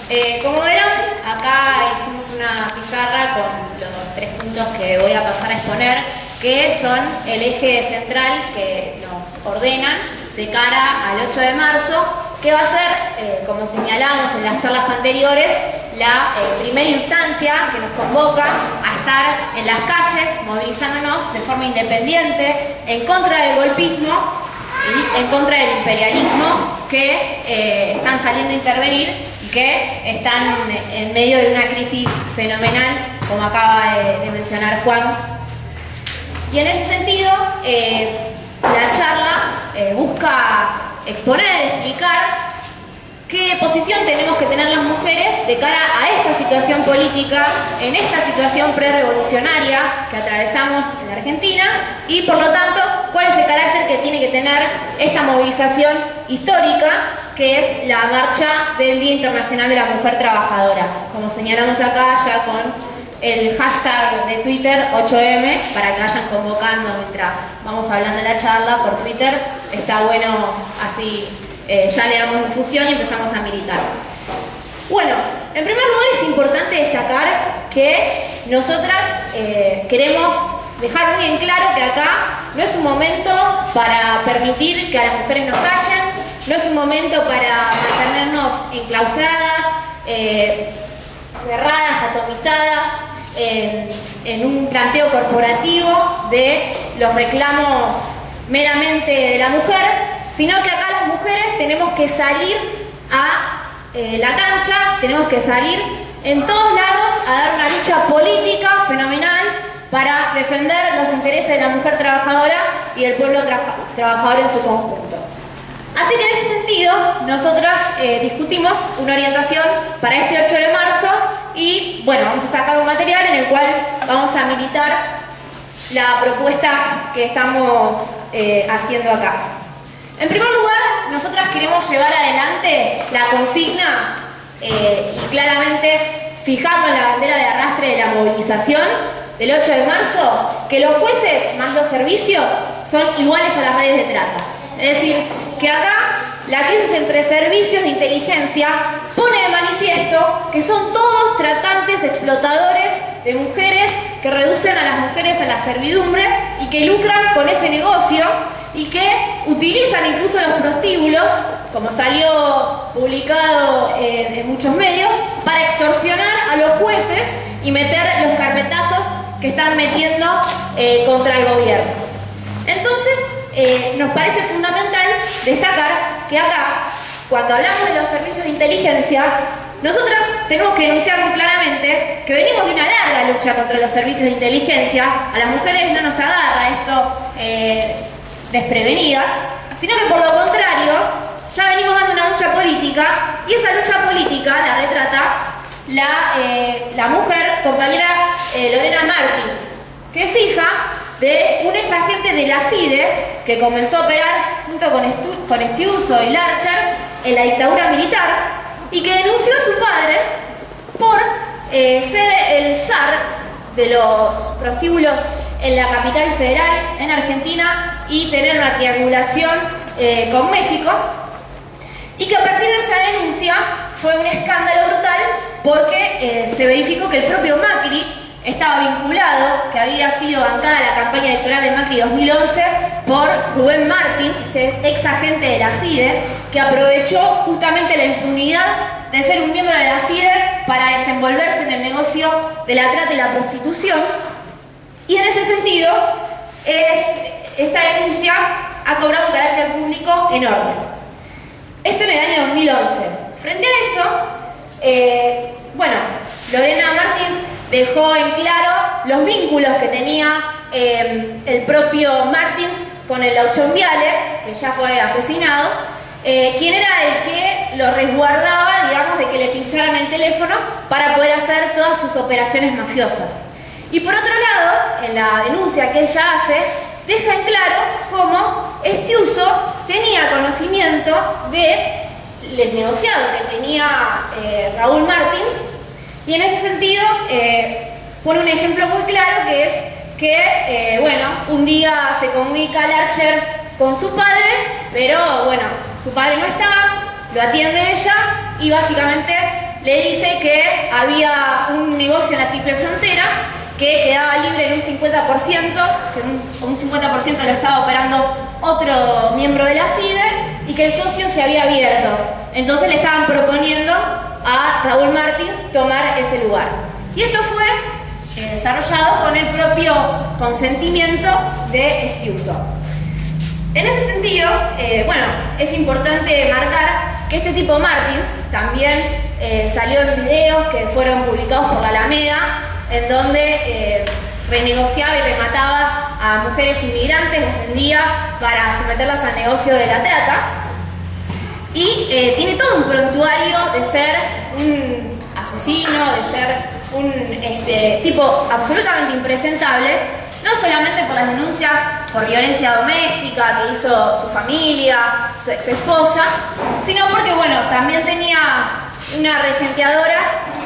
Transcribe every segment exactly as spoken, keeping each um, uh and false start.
Eh, como verán, acá hicimos una pizarra con los tres puntos que voy a pasar a exponer, que son el eje central que nos ordenan de cara al ocho de marzo, que va a ser, eh, como señalamos en las charlas anteriores, la eh, primera instancia que nos convoca a estar en las calles, movilizándonos de forma independiente en contra del golpismo y en contra del imperialismo que eh, están saliendo a intervenir y que están en medio de una crisis fenomenal, como acaba de, de mencionar Juan. Y en ese sentido, eh, la charla eh, busca exponer, explicar qué posición tenemos que tener las mujeres de cara a esta situación política, en esta situación pre-revolucionaria que atravesamos en Argentina, y por lo tanto, cuál es el carácter que tiene que tener esta movilización histórica, que es la marcha del Día Internacional de la Mujer Trabajadora, como señalamos acá ya con el hashtag de Twitter ocho eme, para que vayan convocando mientras vamos hablando de la charla por Twitter. Está bueno así. Eh, ya le damos difusión y empezamos a militar. Bueno, en primer lugar es importante destacar que nosotras eh, queremos dejar muy en claro que acá no es un momento para permitir que a las mujeres nos callen, no es un momento para mantenernos enclaustradas, eh, cerradas, atomizadas, en, en un planteo corporativo de los reclamos meramente de la mujer, sino que acá las mujeres tenemos que salir a eh, la cancha, tenemos que salir en todos lados a dar una lucha política fenomenal para defender los intereses de la mujer trabajadora y del pueblo tra trabajador en su conjunto. Así que en ese sentido, nosotras eh, discutimos una orientación para este ocho de marzo y, bueno, vamos a sacar un material en el cual vamos a militar la propuesta que estamos eh, haciendo acá. En primer lugar, nosotras queremos llevar adelante la consigna eh, y claramente fijamos la bandera de arrastre de la movilización del ocho de marzo, que los jueces más los servicios son iguales a las redes de trata. Es decir, que acá la crisis entre servicios de inteligencia pone de manifiesto que son todos tratantes explotadores de mujeres que reducen a las mujeres a la servidumbre y que lucran con ese negocio y que utilizan incluso los prostíbulos, como salió publicado en, en muchos medios, para extorsionar a los jueces y meter los carpetazos que están metiendo eh, contra el gobierno. Entonces, eh, nos parece fundamental destacar que acá, cuando hablamos de los servicios de inteligencia, nosotras tenemos que denunciar muy claramente que venimos de una larga lucha contra los servicios de inteligencia. A las mujeres no nos agarra esto eh, desprevenidas, sino que por lo contrario, ya venimos dando una lucha política, y esa lucha política la retrata la, eh, la mujer, compañera eh, Lorena Martins, que es hija de un ex agente de la CIDE que comenzó a operar junto con, Estu con Estiuso y Larcher en la dictadura militar y que denunció a su padre por eh, ser el zar de los prostíbulos en la capital federal, en Argentina, y tener una triangulación eh, con México, y que a partir de esa denuncia fue un escándalo brutal porque eh, se verificó que el propio Macri estaba vinculado, que había sido bancada la campaña electoral de Macri dos mil once por Rubén Martins, este ex agente de la CIDE, que aprovechó justamente la impunidad de ser un miembro de la CIDE para desenvolverse en el negocio de la trata y la prostitución. Y en ese sentido, es, esta denuncia ha cobrado un carácter público enorme. Esto en el año dos mil once. Frente a eso, eh, bueno, Lorena Martins dejó en claro los vínculos que tenía eh, el propio Martins con el Lauchón Viale, que ya fue asesinado, eh, quien era el que lo resguardaba, digamos, de que le pincharan el teléfono para poder hacer todas sus operaciones mafiosas. Y por otro lado, en la denuncia que ella hace, deja en claro cómo Estiuso tenía conocimiento del negociado que tenía eh, Raúl Martins, y en ese sentido eh, pone un ejemplo muy claro, que es que, eh, bueno, un día se comunica Larcher con su padre, pero bueno, su padre no estaba, lo atiende ella y básicamente le dice que había un negocio en la Triple Frontera que quedaba libre en un cincuenta por ciento, que un, un cincuenta por ciento lo estaba operando otro miembro de la C I D E y que el socio se había abierto. Entonces le estaban proponiendo a Raúl Martins tomar ese lugar. Y esto fue eh, desarrollado con el propio consentimiento de Estiuso. En ese sentido, eh, bueno, es importante marcar que este tipo Martins también eh, salió en videos que fueron publicados por la Alameda, en donde eh, renegociaba y remataba a mujeres inmigrantes, las vendía para someterlas al negocio de la trata. Y eh, tiene todo un prontuario de ser un asesino, de ser un este, tipo absolutamente impresentable, no solamente por las denuncias por violencia doméstica que hizo su familia, su ex esposa, sino porque, bueno, también tenía una regenteadora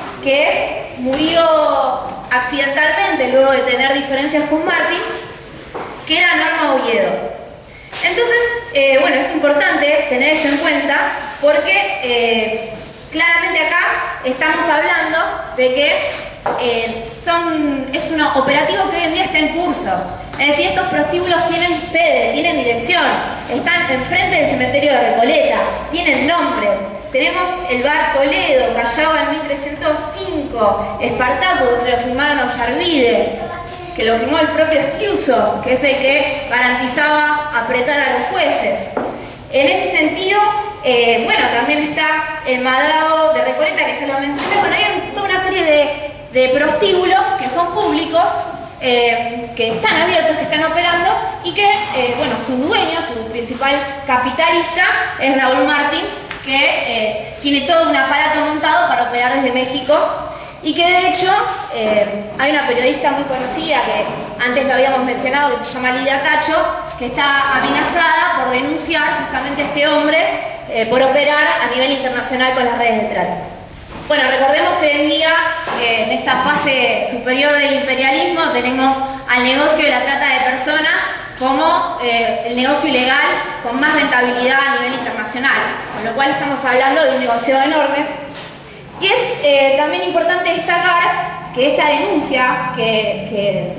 que murió accidentalmente luego de tener diferencias con Martín, que era Norma Oviedo. Entonces, eh, bueno, es importante tener esto en cuenta porque eh, claramente acá estamos hablando de que eh, son, es un operativo que hoy en día está en curso. Es decir, estos prostíbulos tienen sede, tienen dirección, están enfrente del cementerio de Recoleta, tienen nombres. Tenemos el bar Toledo, Callao en mil trescientos cinco, Espartaco, donde lo firmaron Ollarvide, que lo firmó el propio Estiuso, que es el que garantizaba apretar a los jueces. En ese sentido, eh, bueno, también está el Madao de Recoleta, que ya lo mencioné. Bueno, hay toda una serie de, de prostíbulos que son públicos, eh, que están abiertos, que están operando, y que, eh, bueno, su dueño, su principal capitalista es Raúl Martins, que eh, tiene todo un aparato montado para operar desde México, y que de hecho eh, hay una periodista muy conocida que antes lo habíamos mencionado, que se llama Lidia Cacho, que está amenazada por denunciar justamente a este hombre eh, por operar a nivel internacional con las redes de trata. Bueno, recordemos que hoy en día, eh, en esta fase superior del imperialismo, tenemos al negocio de la trata de personas como eh, el negocio ilegal con más rentabilidad a nivel internacional, con lo cual estamos hablando de un negocio enorme. Y es eh, también importante destacar que esta denuncia que, que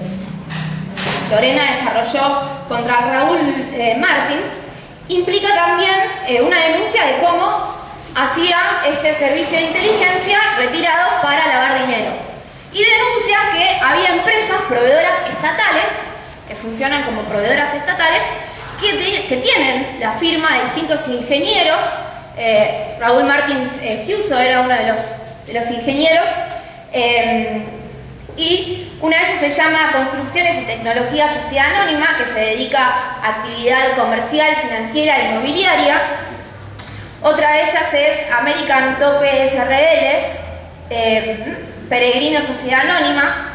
Lorena desarrolló contra Raúl eh, Martins implica también eh, una denuncia de cómo hacía este servicio de inteligencia retirado para lavar dinero. Y denuncia que había empresas proveedoras estatales, que funcionan como proveedoras estatales, que, de, que tienen la firma de distintos ingenieros. Eh, Raúl Martins Estiuso era uno de los, de los ingenieros, eh, y una de ellas se llama Construcciones y Tecnología Sociedad Anónima, que se dedica a actividad comercial, financiera e inmobiliaria. Otra de ellas es American Tope S R L, eh, Peregrino Sociedad Anónima,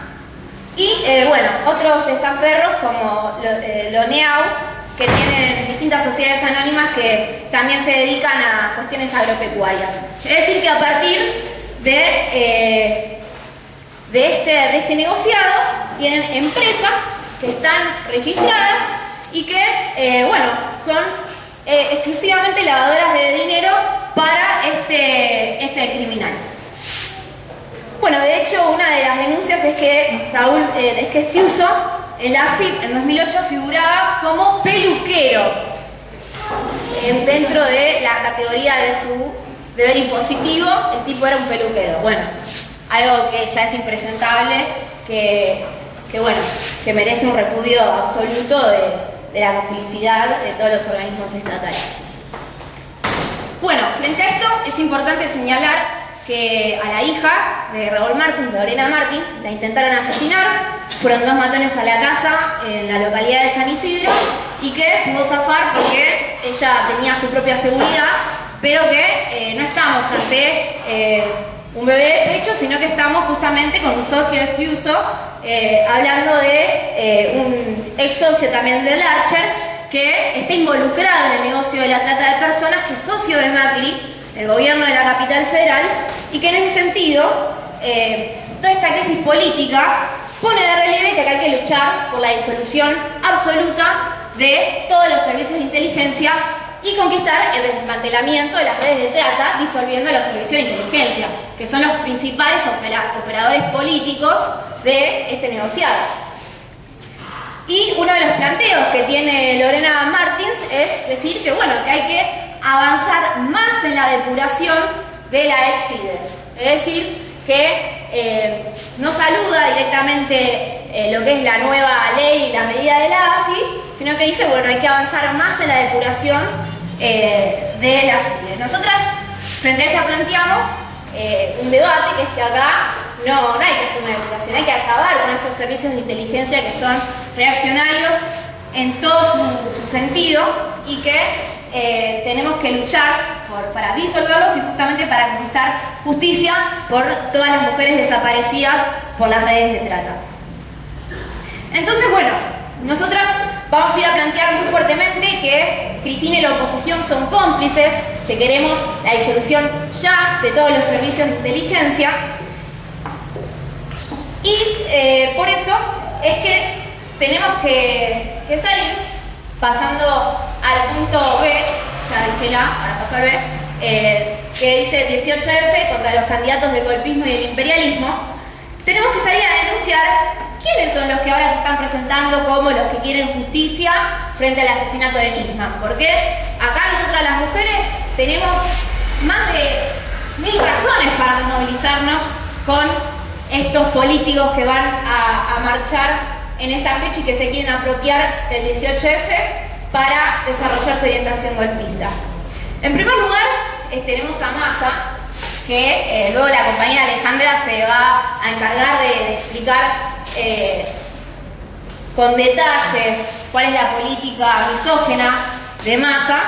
y eh, bueno, otros testaferros como eh, Loneau, que tienen distintas sociedades anónimas que también se dedican a cuestiones agropecuarias. Es decir, que a partir de, eh, de, este, de este negociado tienen empresas que están registradas y que, eh, bueno, son eh, exclusivamente lavadoras de dinero para este, este criminal. Bueno, de hecho, una de las denuncias es que Raúl, eh, es que Estiuso en la A F I P en dos mil ocho figuraba como peluquero eh, dentro de la categoría de su deber impositivo. El tipo era un peluquero. Bueno, algo que ya es impresentable, que, que bueno, que merece un repudio absoluto de, de la complicidad de todos los organismos estatales. Bueno, frente a esto es importante señalar que a la hija de Raúl Martins, Lorena Martins, la intentaron asesinar. Fueron dos matones a la casa en la localidad de San Isidro y que pudo zafar porque ella tenía su propia seguridad, pero que eh, no estamos ante eh, un bebé de pecho, sino que estamos justamente con un socio de Estiuso, eh, hablando de eh, un ex socio también del Archer, que está involucrado en el negocio de la trata de personas, que es socio de Macri, el gobierno de la capital federal, y que en ese sentido eh, toda esta crisis política pone de relieve que acá hay que luchar por la disolución absoluta de todos los servicios de inteligencia y conquistar el desmantelamiento de las redes de trata, disolviendo los servicios de inteligencia, que son los principales operadores políticos de este negociado. Y uno de los planteos que tiene Lorena Martins es decir que, bueno, que hay que avanzar más en la depuración de la ex-líder. Es decir, que eh, no saluda directamente eh, lo que es la nueva ley y la medida de la A F I, sino que dice, bueno, hay que avanzar más en la depuración eh, de las líderes. Nosotras, frente a esto, planteamos eh, un debate, que es que acá no, no hay que hacer una depuración, hay que acabar con estos servicios de inteligencia que son reaccionarios en todo su, su sentido, y que eh, tenemos que luchar por, para disolverlos y justamente para conquistar justicia por todas las mujeres desaparecidas por las redes de trata. Entonces, bueno, nosotras vamos a ir a plantear muy fuertemente que Cristina y la oposición son cómplices, que queremos la disolución ya de todos los servicios de inteligencia, y eh, por eso es que tenemos que, que salir pasando al punto B, ya dije la, ahora paso al B, eh, que dice dieciocho F contra los candidatos del golpismo y del imperialismo. Tenemos que salir a denunciar quiénes son los que ahora se están presentando como los que quieren justicia frente al asesinato de Nisman. Porque acá nosotras las mujeres tenemos más de mil razones para movilizarnos con estos políticos que van a, a marchar en esa fecha y que se quieren apropiar del dieciocho F para desarrollar su orientación golpista. En primer lugar, eh, tenemos a Massa, que eh, luego la compañera Alejandra se va a encargar de, de explicar eh, con detalle cuál es la política misógina de Massa,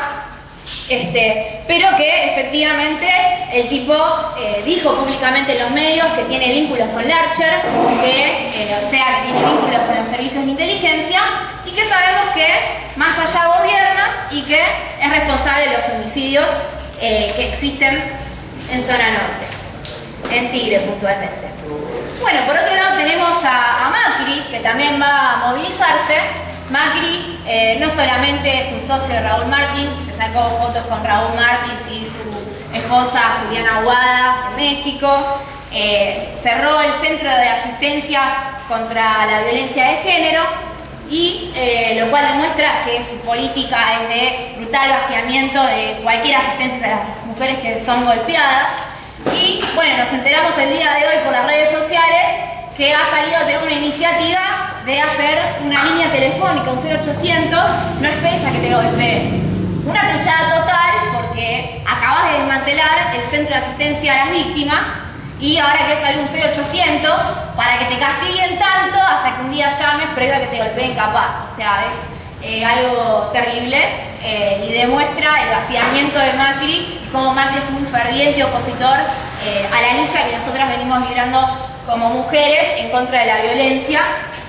este, pero que efectivamente el tipo eh, dijo públicamente en los medios que tiene vínculos con Larcher, que, eh, o sea, que tiene vínculos con los servicios de inteligencia, y que sabemos que Massa ya gobierna y que es responsable de los homicidios eh, que existen en zona norte, en Tigre puntualmente. Bueno, por otro lado tenemos a, a Macri, que también va a movilizarse. Macri eh, no solamente es un socio de Raúl Martins, se sacó fotos con Raúl Martins y su esposa Juliana Aguada en México, eh, cerró el centro de asistencia contra la violencia de género, y eh, lo cual demuestra que su política es de brutal vaciamiento de cualquier asistencia a las mujeres que son golpeadas. Y bueno, nos enteramos el día de hoy por las redes sociales que ha salido a tener una iniciativa de hacer una línea telefónica, un cero ochocientos, no esperes a que te golpeen. Una truchada total, porque acabas de desmantelar el centro de asistencia a las víctimas y ahora querés salir un cero ochocientos para que te castiguen tanto hasta que un día llames previo a que te golpeen capaz. O sea, es eh, algo terrible eh, y demuestra el vaciamiento de Macri y cómo Macri es un ferviente opositor eh, a la lucha que nosotras venimos librando como mujeres en contra de la violencia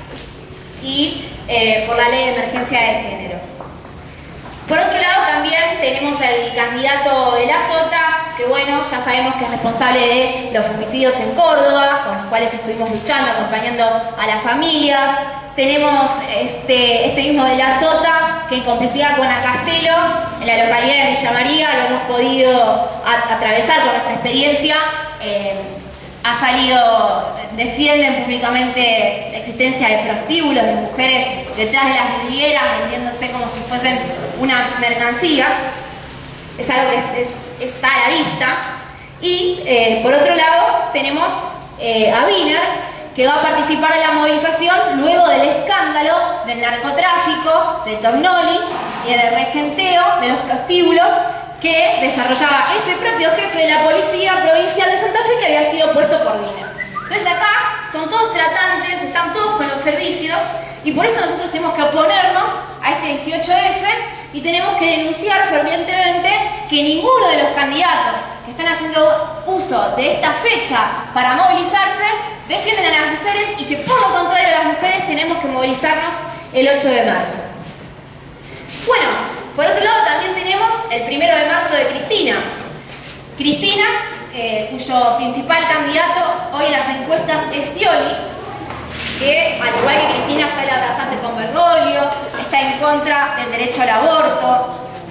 y eh, por la ley de emergencia de género. Por otro lado también tenemos al candidato de la Sota, que bueno, ya sabemos que es responsable de los homicidios en Córdoba, con los cuales estuvimos luchando, acompañando a las familias. Tenemos este, este mismo de la Sota, que en complicidad con Acastelo, en la localidad de Villa María, lo hemos podido a, atravesar con nuestra experiencia. Eh, ha salido, defienden públicamente la existencia de prostíbulos, de mujeres detrás de las vidrieras, vendiéndose como si fuesen una mercancía. Es algo que es, es, está a la vista. Y eh, por otro lado tenemos eh, a Wiener, que va a participar de la movilización luego del escándalo del narcotráfico, de Tognoli y del regenteo de los prostíbulos que desarrollaba ese propio jefe de la Policía Provincial de Santa Fe, que había sido puesto por Wiener. Entonces acá son todos tratantes, están todos con los servicios, y por eso nosotros tenemos que oponernos a este dieciocho F y tenemos que denunciar fervientemente que ninguno de los candidatos que están haciendo uso de esta fecha para movilizarse defienden a las mujeres, y que por lo contrario a las mujeres tenemos que movilizarnos el ocho de marzo. Bueno, por otro lado también tenemos el primero de marzo de Cristina. Cristina, eh, cuyo principal candidato hoy en las encuestas es Scioli, que al igual que Cristina sale a abrazarse con Bergoglio, está en contra del derecho al aborto,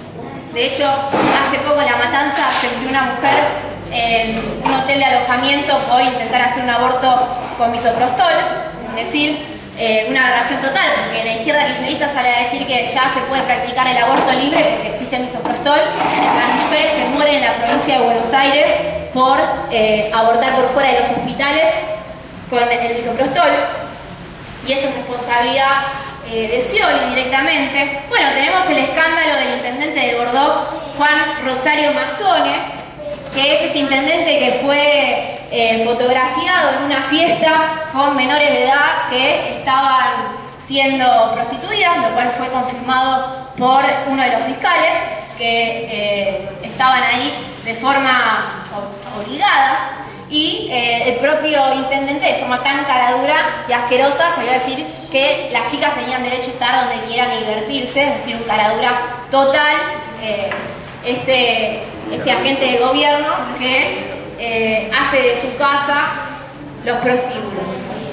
De hecho, hace poco en La Matanza se murió una mujer en un hotel de alojamiento por intentar hacer un aborto con misoprostol, es decir, eh, una aberración total, porque la izquierda kirchnerista sale a decir que ya se puede practicar el aborto libre porque existe el misoprostol. Las mujeres se mueren en la provincia de Buenos Aires por eh, abortar por fuera de los hospitales con el misoprostol, y esto es responsabilidad eh, de Scioli directamente. Bueno, tenemos el escándalo del intendente de Bordeaux, Juan Rosario Mazzone, que es este intendente que fue eh, fotografiado en una fiesta con menores de edad que estaban siendo prostituidas, lo cual fue confirmado por uno de los fiscales, que eh, estaban ahí de forma obligadas, y eh, el propio intendente, de forma tan caradura y asquerosa, salió a decir que las chicas tenían derecho a estar donde quieran y divertirse, es decir, un caradura total, eh, este, este agente de gobierno que eh, hace de su casa los prostíbulos.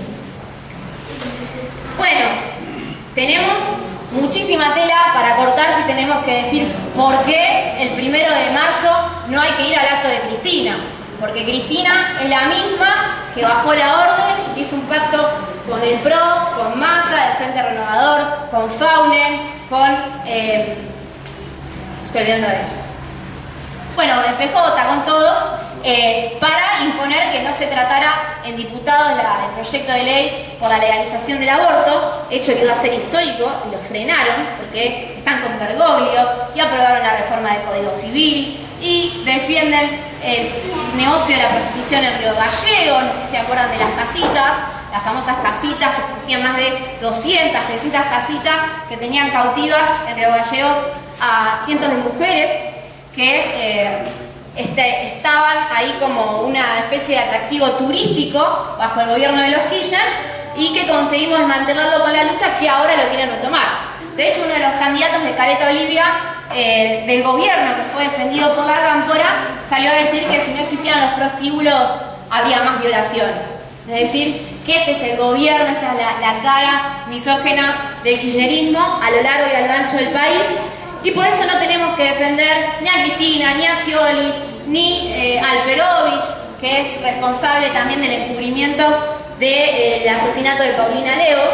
Bueno, tenemos muchísima tela para cortar si tenemos que decir por qué el primero de marzo no hay que ir al acto de Cristina. Porque Cristina es la misma que bajó la orden, hizo un pacto con el P R O, con Massa, el Frente Renovador, con Faunen, con... Eh, estoy olvidando de él. Bueno, con el P J, con todos, eh, para imponer que no se tratara en diputados la, el proyecto de ley por la legalización del aborto, hecho que iba a ser histórico, y lo frenaron, porque están con Bergoglio, y aprobaron la reforma del Código Civil, y defienden el negocio de la prostitución en Río Gallego. No sé si se acuerdan de las casitas, las famosas casitas, que existían más de doscientas, trescientas casitas que tenían cautivas en Río Gallegos a cientos de mujeres que eh, este, estaban ahí como una especie de atractivo turístico bajo el gobierno de los Kirchner, y que conseguimos mantenerlo con la lucha, que ahora lo quieren retomar. De hecho, uno de los candidatos de Caleta Olivia, eh, del gobierno, que fue defendido por la Cámpora, salió a decir que si no existieran los prostíbulos habría más violaciones. Es decir, que este es el gobierno, esta es la, la cara misógena del kirchnerismo a lo largo y a lo ancho del país, y por eso no tenemos que defender ni a Cristina, ni a Scioli, ni eh, a Alperovich, que es responsable también del encubrimiento del de, eh, asesinato de Paulina Lemos,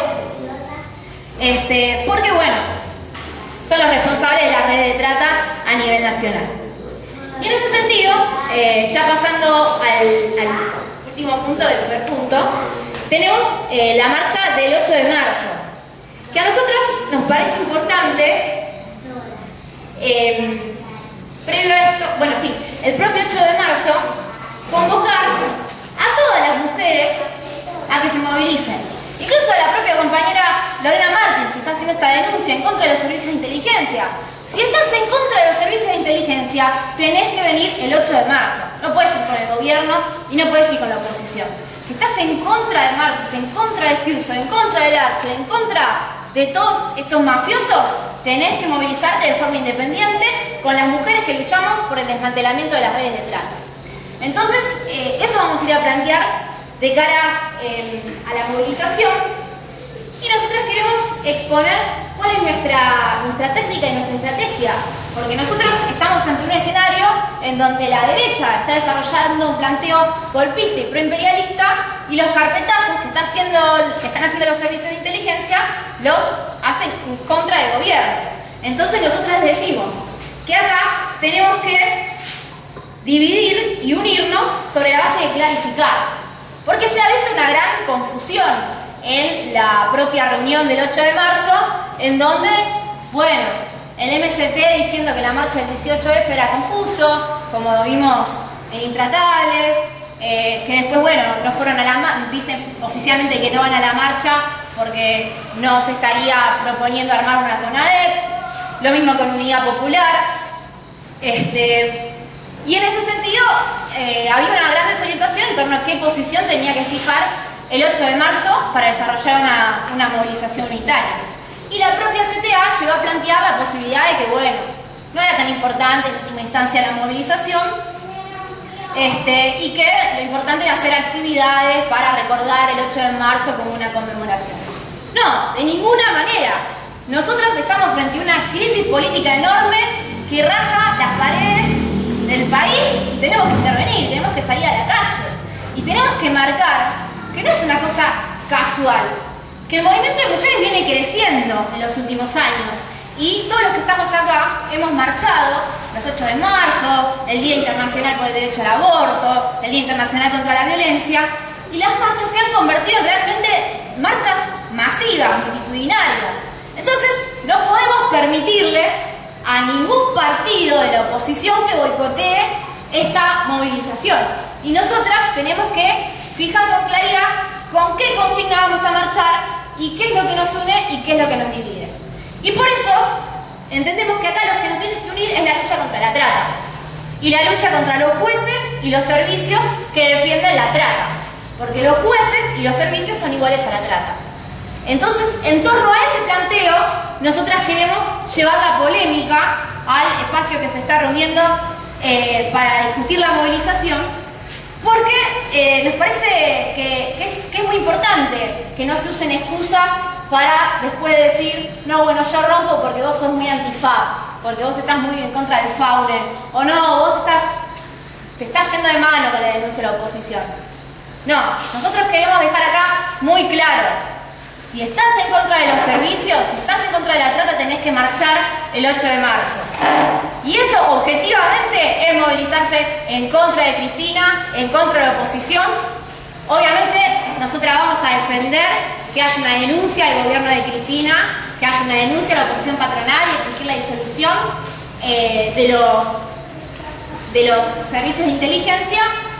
este, porque bueno, son los responsables de la red de trata a nivel nacional. Y en ese sentido, eh, ya pasando al, al último punto, del primer punto, tenemos eh, la marcha del ocho de marzo, que a nosotros nos parece importante, eh, previo a esto, bueno sí, el propio ocho de marzo, convocar a todas las mujeres a que se movilicen. Incluso a la propia compañera Lorena Martín, que está haciendo esta denuncia en contra de los servicios de inteligencia. Si estás en contra de los servicios de inteligencia, tenés que venir el ocho de marzo. No puedes ir con el gobierno y no puedes ir con la oposición. Si estás en contra de Martins, en contra de Estiuso, en contra del Archer, en contra de todos estos mafiosos, tenés que movilizarte de forma independiente con las mujeres que luchamos por el desmantelamiento de las redes de trata. Entonces, eh, eso vamos a ir a plantear de cara eh, a la movilización, y nosotros queremos exponer cuál es nuestra, nuestra técnica y nuestra estrategia, porque nosotros estamos ante un escenario en donde la derecha está desarrollando un planteo golpista y proimperialista, y los carpetazos que, está haciendo, que están haciendo los servicios de inteligencia los hacen en contra del gobierno. Entonces nosotros les decimos que acá tenemos que dividir y unirnos sobre la base de clarificar. Porque se ha visto una gran confusión en la propia reunión del ocho de marzo, en donde, bueno, el M S T diciendo que la marcha del dieciocho F era confuso, como vimos en Intratables, eh, que después, bueno, no fueron a la marcha, dicen oficialmente que no van a la marcha porque no se estaría proponiendo armar una CONADEP, lo mismo con Unidad Popular, este... Y en ese sentido, eh, había una gran desorientación en torno a qué posición tenía que fijar el ocho de marzo para desarrollar una, una movilización unitaria. Y la propia C T A llegó a plantear la posibilidad de que, bueno, no era tan importante en última instancia la movilización, este, y que lo importante era hacer actividades para recordar el ocho de marzo como una conmemoración. No, de ninguna manera. Nosotros estamos frente a una crisis política enorme que raja las paredes del país y tenemos que intervenir, tenemos que salir a la calle. Y tenemos que marcar que no es una cosa casual, que el movimiento de mujeres viene creciendo en los últimos años. Y todos los que estamos acá hemos marchado los ocho de marzo, el Día Internacional por el Derecho al Aborto, el Día Internacional contra la Violencia, y las marchas se han convertido en realmente marchas masivas, multitudinarias. Entonces, no podemos permitirle a ningún partido de la oposición que boicotee esta movilización. Y nosotras tenemos que fijar con claridad con qué consigna vamos a marchar y qué es lo que nos une y qué es lo que nos divide. Y por eso entendemos que acá lo que nos tiene que unir es la lucha contra la trata y la lucha contra los jueces y los servicios que defienden la trata, porque los jueces y los servicios son iguales a la trata. Entonces, en torno a ese planteo, nosotras queremos llevar la polémica al espacio que se está reuniendo eh, para discutir la movilización, porque eh, nos parece que, que, es, que es muy importante que no se usen excusas para después decir, no, bueno, yo rompo porque vos sos muy anti-F A P, porque vos estás muy en contra del FAUNE, o no, vos estás, te estás yendo de mano con la denuncia de la oposición. No, nosotros queremos dejar acá muy claro, si estás en contra de los servicios, si estás en contra de la trata, tenés que marchar el ocho de marzo. Y eso, objetivamente, es movilizarse en contra de Cristina, en contra de la oposición. Obviamente, nosotras vamos a defender que haya una denuncia al gobierno de Cristina, que haya una denuncia a la oposición patronal y exigir la disolución eh, de, los, de los servicios de inteligencia.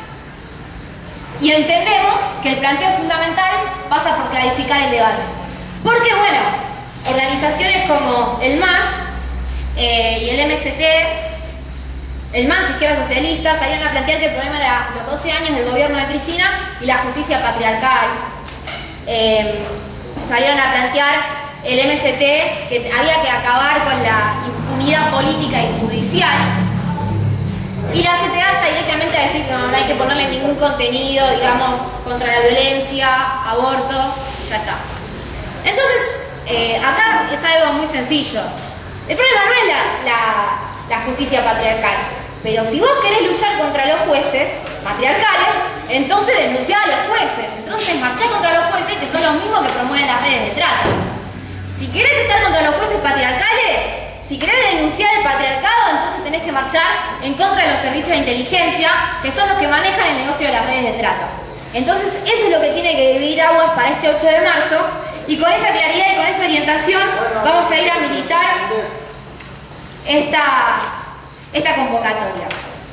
Y entendemos que el planteo fundamental pasa por clarificar el debate. Porque, bueno, organizaciones como el M A S eh, y el M S T, el M A S, Izquierda Socialista, salieron a plantear que el problema era los doce años del gobierno de Cristina y la justicia patriarcal. Eh, salieron a plantear el M S T que había que acabar con la impunidad política y judicial. Y la C T A ya directamente a decir, no, no hay que ponerle ningún contenido, digamos, contra la violencia, aborto, ya está. Entonces, eh, acá es algo muy sencillo. El problema no es la, la, la justicia patriarcal, pero si vos querés luchar contra los jueces patriarcales, entonces denunciá a los jueces, entonces marchá contra los jueces que son los mismos que promueven las redes de trata. Si querés estar contra los jueces patriarcales, si querés denunciar el patriarcado, entonces tenés que marchar en contra de los servicios de inteligencia, que son los que manejan el negocio de las redes de trata. Entonces, eso es lo que tiene que dividir aguas para este ocho de marzo, y con esa claridad y con esa orientación vamos a ir a militar esta, esta convocatoria.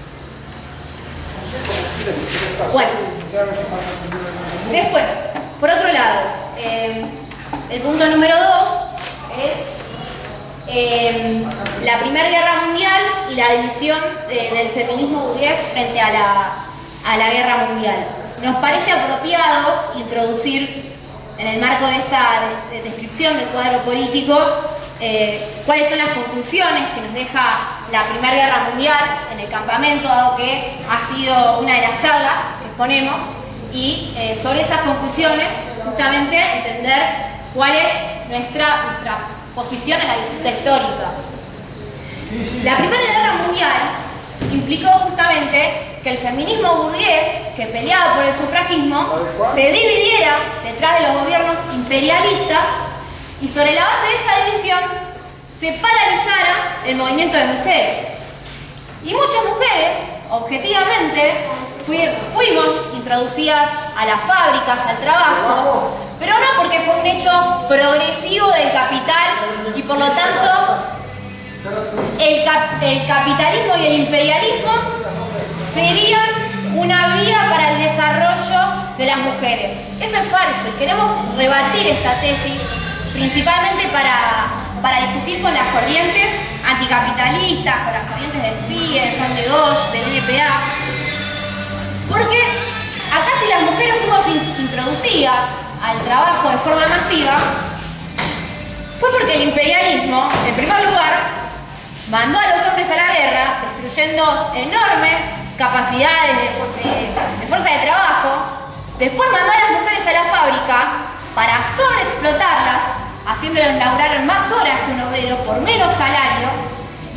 Bueno, después, por otro lado, eh, el punto número dos es Eh, la Primera Guerra Mundial y la división eh, del feminismo burgués frente a la, a la Guerra Mundial. Nos parece apropiado introducir en el marco de esta de, de descripción del cuadro político eh, cuáles son las conclusiones que nos deja la Primera Guerra Mundial en el campamento, dado que ha sido una de las charlas que exponemos, y eh, sobre esas conclusiones justamente entender cuál es nuestra, nuestra posición en la disputa histórica. La Primera Guerra Mundial implicó justamente que el feminismo burgués, que peleaba por el sufragismo, se dividiera detrás de los gobiernos imperialistas y sobre la base de esa división se paralizara el movimiento de mujeres. Y muchas mujeres, objetivamente, fui, fuimos introducidas a las fábricas, al trabajo, pero no porque fue un hecho progresivo del capital y por lo tanto el, cap el capitalismo y el imperialismo serían una vía para el desarrollo de las mujeres. Eso es falso y queremos rebatir esta tesis principalmente para, para discutir con las corrientes anticapitalistas, con las corrientes del P I E, del Front de Gauche, del N P A, porque acá si las mujeres fuimos in introducidas al trabajo de forma masiva, fue porque el imperialismo, en primer lugar, mandó a los hombres a la guerra, destruyendo enormes capacidades de, de, de fuerza de trabajo. Después mandó a las mujeres a la fábrica para sobreexplotarlas, haciéndolas laburar más horas que un obrero por menos salario. Y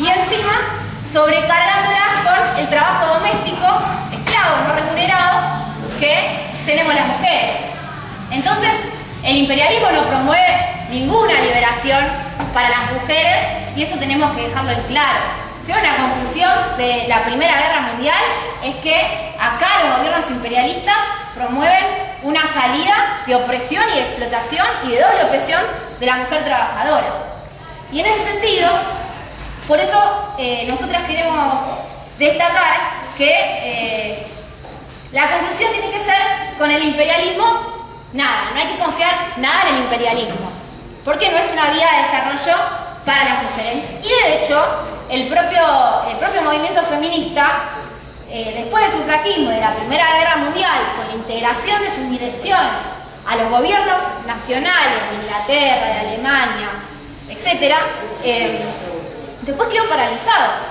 y encima sobrecargándolas con el trabajo doméstico, esclavo, no remunerado, que tenemos las mujeres. Entonces, el imperialismo no promueve ninguna liberación para las mujeres y eso tenemos que dejarlo en claro. Si una conclusión de la Primera Guerra Mundial es que acá los gobiernos imperialistas promueven una salida de opresión y de explotación y de doble opresión de la mujer trabajadora. Y en ese sentido, por eso eh, nosotras queremos destacar que eh, la conclusión tiene que ser con el imperialismo, nada, no hay que confiar nada en el imperialismo, porque no es una vía de desarrollo para las mujeres. Y de hecho, el propio, el propio movimiento feminista, eh, después del sufragismo de la Primera Guerra Mundial, con la integración de sus direcciones a los gobiernos nacionales de Inglaterra, de Alemania, etcétera, eh, después quedó paralizado.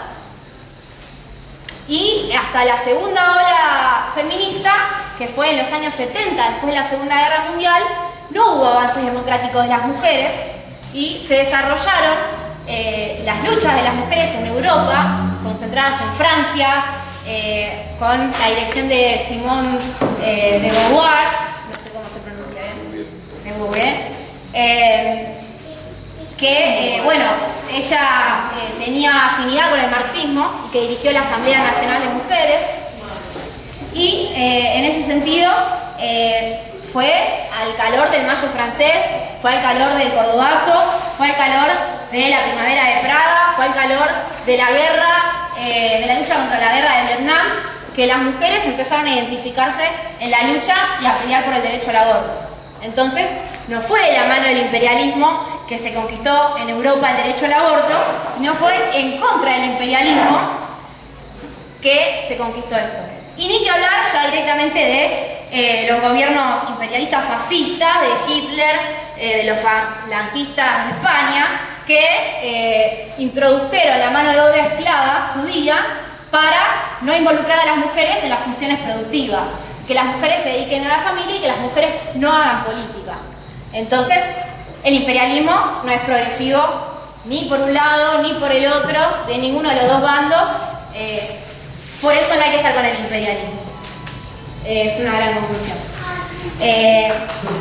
Y hasta la segunda ola feminista, que fue en los años setenta, después de la Segunda Guerra Mundial, no hubo avances democráticos de las mujeres y se desarrollaron eh, las luchas de las mujeres en Europa, concentradas en Francia, eh, con la dirección de Simone eh, de Beauvoir, no sé cómo se pronuncia bien, de Beauvoir, eh, que, eh, bueno, ella eh, tenía afinidad con el marxismo y que dirigió la Asamblea Nacional de Mujeres y eh, en ese sentido eh, fue al calor del Mayo francés, fue al calor del Cordobazo, fue al calor de la Primavera de Praga, fue al calor de la guerra, eh, de la lucha contra la guerra de Vietnam, que las mujeres empezaron a identificarse en la lucha y a pelear por el derecho al aborto. Entonces, no fue de la mano del imperialismo que se conquistó en Europa el derecho al aborto, sino fue en contra del imperialismo que se conquistó esto. Y ni que hablar ya directamente de eh, los gobiernos imperialistas fascistas, de Hitler, eh, de los falangistas de España, que eh, introdujeron la mano de obra esclava judía para no involucrar a las mujeres en las funciones productivas, que las mujeres se dediquen a la familia y que las mujeres no hagan política. Entonces, el imperialismo no es progresivo ni por un lado ni por el otro, de ninguno de los dos bandos. Eh, por eso no hay que estar con el imperialismo. Eh, es una gran conclusión. Eh,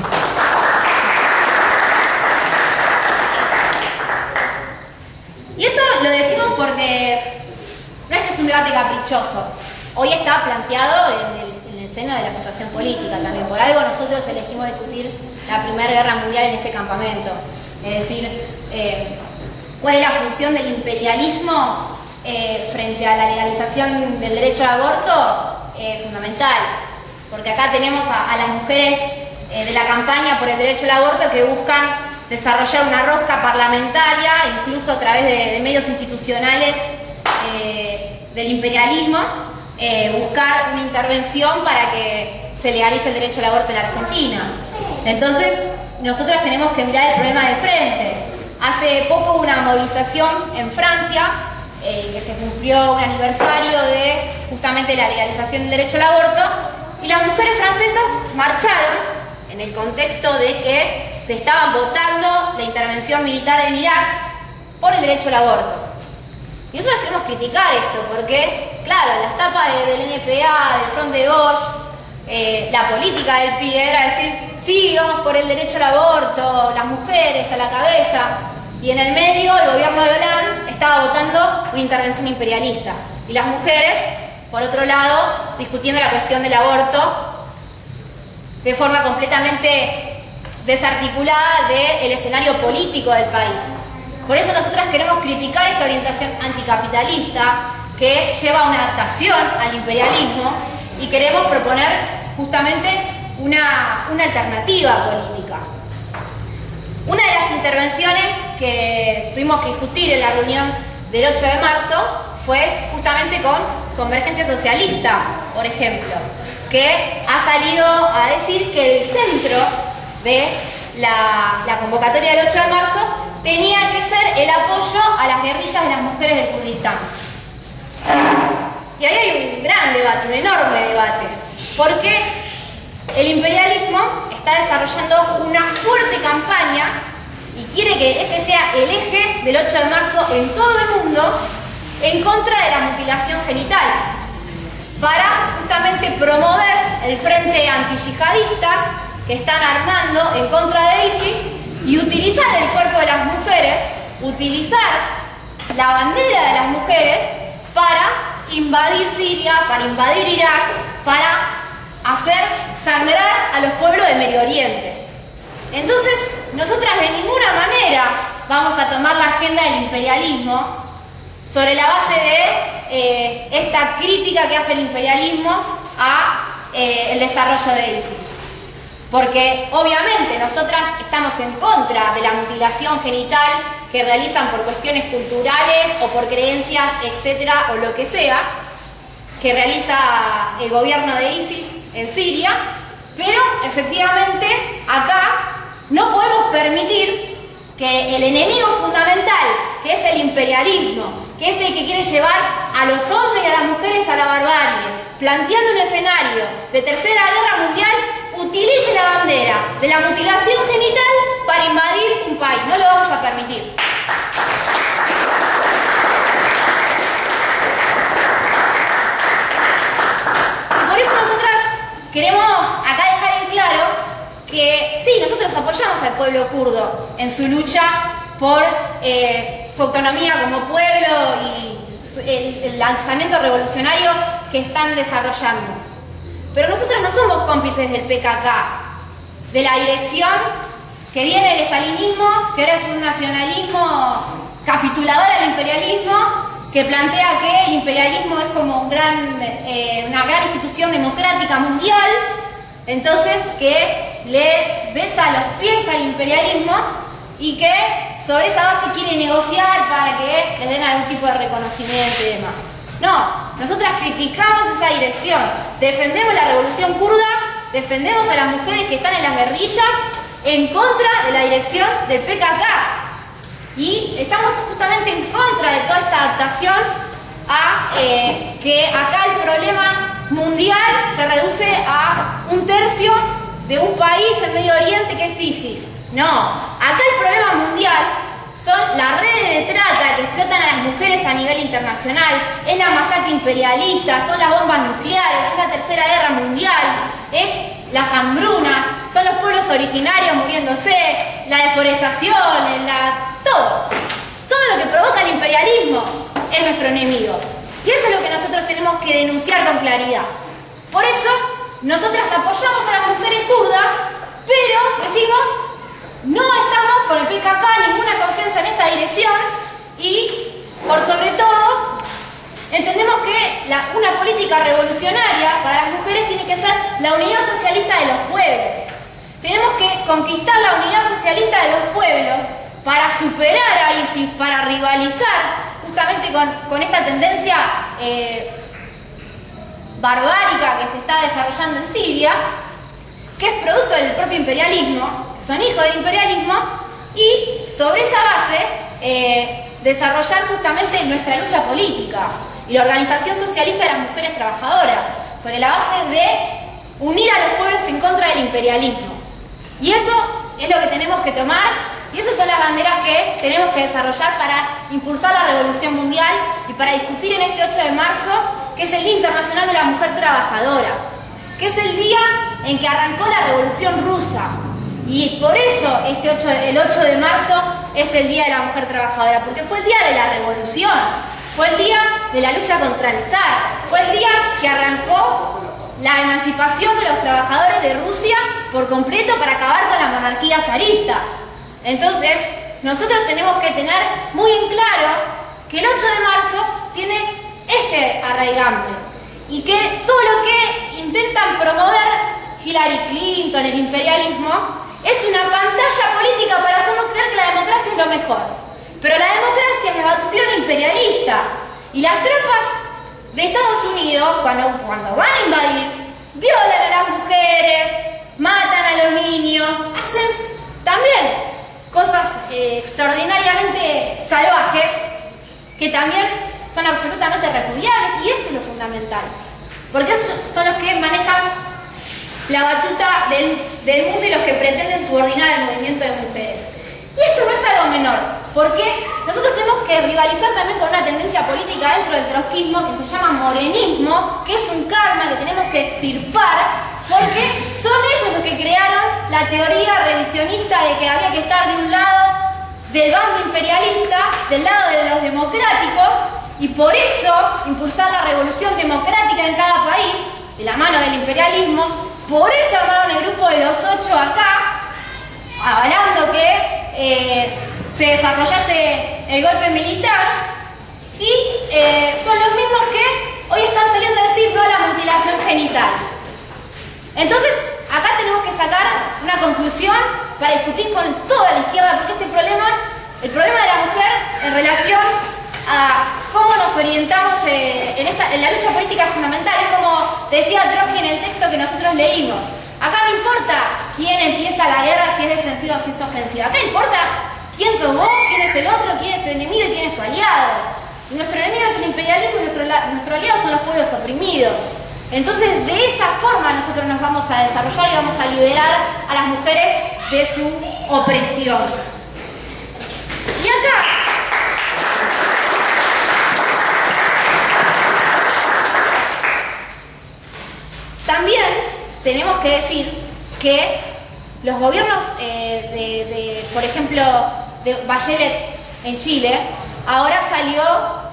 y esto lo decimos porque no es que es un debate caprichoso. Hoy está planteado en el, en el seno de la situación política también. Por algo nosotros elegimos discutir la Primera Guerra Mundial en este campamento. Es decir, eh, ¿cuál es la función del imperialismo eh, frente a la legalización del derecho al aborto? Eh, fundamental. Porque acá tenemos a, a las mujeres eh, de la campaña por el derecho al aborto que buscan desarrollar una rosca parlamentaria, incluso a través de, de medios institucionales eh, del imperialismo, eh, buscar una intervención para que se legalice el derecho al aborto en la Argentina. Entonces, nosotros tenemos que mirar el problema de frente. Hace poco hubo una movilización en Francia, eh, que se cumplió un aniversario de justamente la legalización del derecho al aborto, y las mujeres francesas marcharon en el contexto de que se estaban votando la intervención militar en Irak por el derecho al aborto. Y nosotros queremos criticar esto, porque, claro, las tapas de, del N P A, del Front de Gauche, eh, la política del P I D era decir, sí, vamos por el derecho al aborto, las mujeres a la cabeza, y en el medio el gobierno de Hollande estaba votando una intervención imperialista, y las mujeres, por otro lado, discutiendo la cuestión del aborto de forma completamente desarticulada del escenario político del país. Por eso nosotras queremos criticar esta orientación anticapitalista que lleva a una adaptación al imperialismo y queremos proponer justamente una, una alternativa política. Una de las intervenciones que tuvimos que discutir en la reunión del ocho de marzo fue justamente con Convergencia Socialista, por ejemplo, que ha salido a decir que el centro de la, la convocatoria del ocho de marzo tenía que ser el apoyo a las guerrillas de las mujeres del Kurdistán. Y ahí hay un gran debate, un enorme debate, porque el imperialismo está desarrollando una fuerte campaña y quiere que ese sea el eje del ocho de marzo en todo el mundo, en contra de la mutilación genital, para justamente promover el frente antiyihadista que están armando en contra de ISIS y utilizar el cuerpo de las mujeres, utilizar la bandera de las mujeres para invadir Siria, para invadir Irak, para hacer sangrar a los pueblos del Medio Oriente. Entonces, nosotras de ninguna manera vamos a tomar la agenda del imperialismo sobre la base de eh, esta crítica que hace el imperialismo a eh, el desarrollo de ISIS. Porque obviamente nosotras estamos en contra de la mutilación genital que realizan por cuestiones culturales o por creencias, etcétera, o lo que sea, que realiza el gobierno de ISIS en Siria, pero efectivamente acá no podemos permitir que el enemigo fundamental, que es el imperialismo, que es el que quiere llevar a los hombres y a las mujeres a la barbarie, planteando un escenario de tercera guerra mundial, utilice la bandera de la mutilación genital para invadir un país. No lo vamos a permitir. Y por eso nosotras queremos acá dejar en claro que sí, nosotros apoyamos al pueblo kurdo en su lucha por eh, su autonomía como pueblo y su, el, el lanzamiento revolucionario que están desarrollando. Pero nosotros no somos cómplices del P K K, de la dirección que viene del estalinismo, que ahora es un nacionalismo capitulador al imperialismo, que plantea que el imperialismo es como un gran, eh, una gran institución democrática mundial, entonces que le besa los pies al imperialismo y que sobre esa base quiere negociar para que les den algún tipo de reconocimiento y demás. No, nosotras criticamos esa dirección, defendemos la revolución kurda, defendemos a las mujeres que están en las guerrillas en contra de la dirección del P K K y estamos justamente en contra de toda esta adaptación a eh, que acá el problema mundial se reduce a un tercio de un país en Medio Oriente que es ISIS. No, acá el problema mundial son las redes de trata que explotan a las mujeres a nivel internacional, es la masacre imperialista, son las bombas nucleares, es la tercera guerra mundial, es las hambrunas, son los pueblos originarios muriéndose, la deforestación, la... todo. Todo lo que provoca el imperialismo es nuestro enemigo. Y eso es lo que nosotros tenemos que denunciar con claridad. Por eso, nosotras apoyamos a las mujeres kurdas, pero decimos... no estamos con el P K K, ninguna confianza en esta dirección y, por sobre todo, entendemos que la, una política revolucionaria para las mujeres tiene que ser la unidad socialista de los pueblos. Tenemos que conquistar la unidad socialista de los pueblos para superar a ISIS, para rivalizar justamente con, con esta tendencia eh, barbárica que se está desarrollando en Siria, que es producto del propio imperialismo, son hijos del imperialismo, y sobre esa base eh, desarrollar justamente nuestra lucha política y la organización socialista de las mujeres trabajadoras, sobre la base de unir a los pueblos en contra del imperialismo. Y eso es lo que tenemos que tomar, y esas son las banderas que tenemos que desarrollar para impulsar la revolución mundial y para discutir en este ocho de marzo, que es el Día Internacional de la Mujer Trabajadora, que es el día en que arrancó la Revolución Rusa. Y por eso este ocho, el ocho de marzo es el Día de la Mujer Trabajadora, porque fue el día de la revolución, fue el día de la lucha contra el zar, fue el día que arrancó la emancipación de los trabajadores de Rusia por completo para acabar con la monarquía zarista. Entonces, nosotros tenemos que tener muy en claro que el ocho de marzo tiene este arraigambre y que todo lo que intentan promover Hillary Clinton, el imperialismo, es una pantalla política para hacernos creer que la democracia es lo mejor. Pero la democracia es la acción imperialista. Y las tropas de Estados Unidos, cuando, cuando van a invadir, violan a las mujeres, matan a los niños, hacen también cosas eh, extraordinariamente salvajes que también son absolutamente repudiables. Y esto es lo fundamental. Porque esos son los que manejan la batuta del, del mundo y los que pretenden subordinar el movimiento de mujeres. Y esto no es algo menor, porque nosotros tenemos que que rivalizar también con una tendencia política dentro del trotskismo que se llama morenismo, que es un karma que tenemos que extirpar, porque son ellos los que crearon la teoría revisionista de que había que estar de un lado del bando imperialista, del lado de los democráticos, y por eso impulsar la revolución democrática en cada país, de la mano del imperialismo. Por eso armaron el grupo de los ocho acá, avalando que eh, se desarrollase el golpe militar, y eh, son los mismos que hoy están saliendo a decir no a la mutilación genital. Entonces, acá tenemos que sacar una conclusión para discutir con toda la izquierda, porque este problema, el problema de la mujer en relación a cómo nos orientamos eh, en, esta, en la lucha política fundamental, es como decía Trotsky en el texto que nosotros leímos. Acá no importa quién empieza la guerra, si es defensiva o si es ofensiva. Acá importa quién sos vos, quién es el otro, quién es tu enemigo y quién es tu aliado. Y nuestro enemigo es el imperialismo y nuestro, nuestro aliado son los pueblos oprimidos. Entonces, de esa forma nosotros nos vamos a desarrollar y vamos a liberar a las mujeres de su opresión. Y acá, también tenemos que decir que los gobiernos, eh, de, de, por ejemplo, de Bachelet en Chile, ahora salió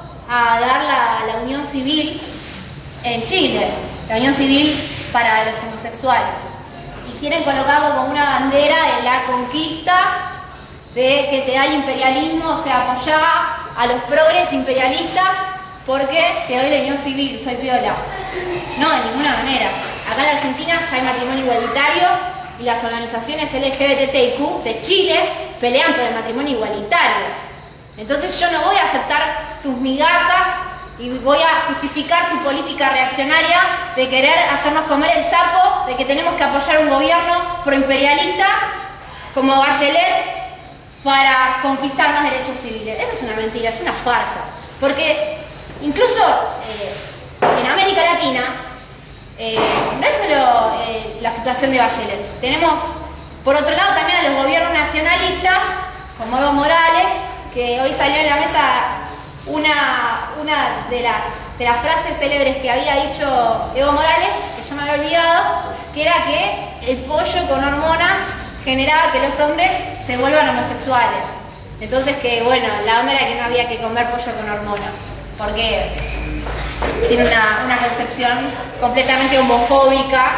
a dar la, la unión civil en Chile, la unión civil para los homosexuales, y quieren colocarlo como una bandera en la conquista de que te da el imperialismo, o sea, apoyá a los progres imperialistas porque te doy la unión civil, soy piola. No, de ninguna manera. Acá en la Argentina ya hay matrimonio igualitario y las organizaciones L G B T T I Q de Chile pelean por el matrimonio igualitario. Entonces yo no voy a aceptar tus migajas y voy a justificar tu política reaccionaria de querer hacernos comer el sapo, de que tenemos que apoyar un gobierno proimperialista como Bachelet para conquistar más derechos civiles. Eso es una mentira, es una farsa. Porque incluso eh, en América Latina eh, no es solo eh, la situación de Bachelet. Tenemos, por otro lado, también a los gobiernos nacionalistas, como Evo Morales, que hoy salió en la mesa una, una de, las, de las frases célebres que había dicho Evo Morales, que yo me había olvidado, que era que el pollo con hormonas generaba que los hombres se vuelvan homosexuales. Entonces que, bueno, la onda era que no había que comer pollo con hormonas, porque tiene una, una concepción completamente homofóbica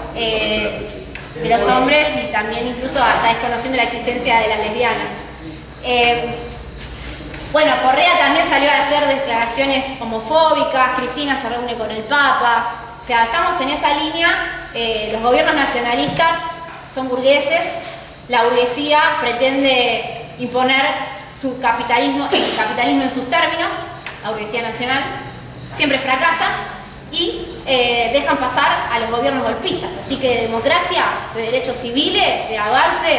eh, de los hombres, y también incluso hasta desconociendo la existencia de la lesbiana. Eh, bueno, Correa también salió a hacer declaraciones homofóbicas, Cristina se reúne con el Papa, o sea, estamos en esa línea. Eh, los gobiernos nacionalistas son burgueses, la burguesía pretende imponer su capitalismo, el capitalismo en sus términos, la burguesía nacional siempre fracasa, y eh, dejan pasar a los gobiernos golpistas. Así que de democracia, de derechos civiles, de avances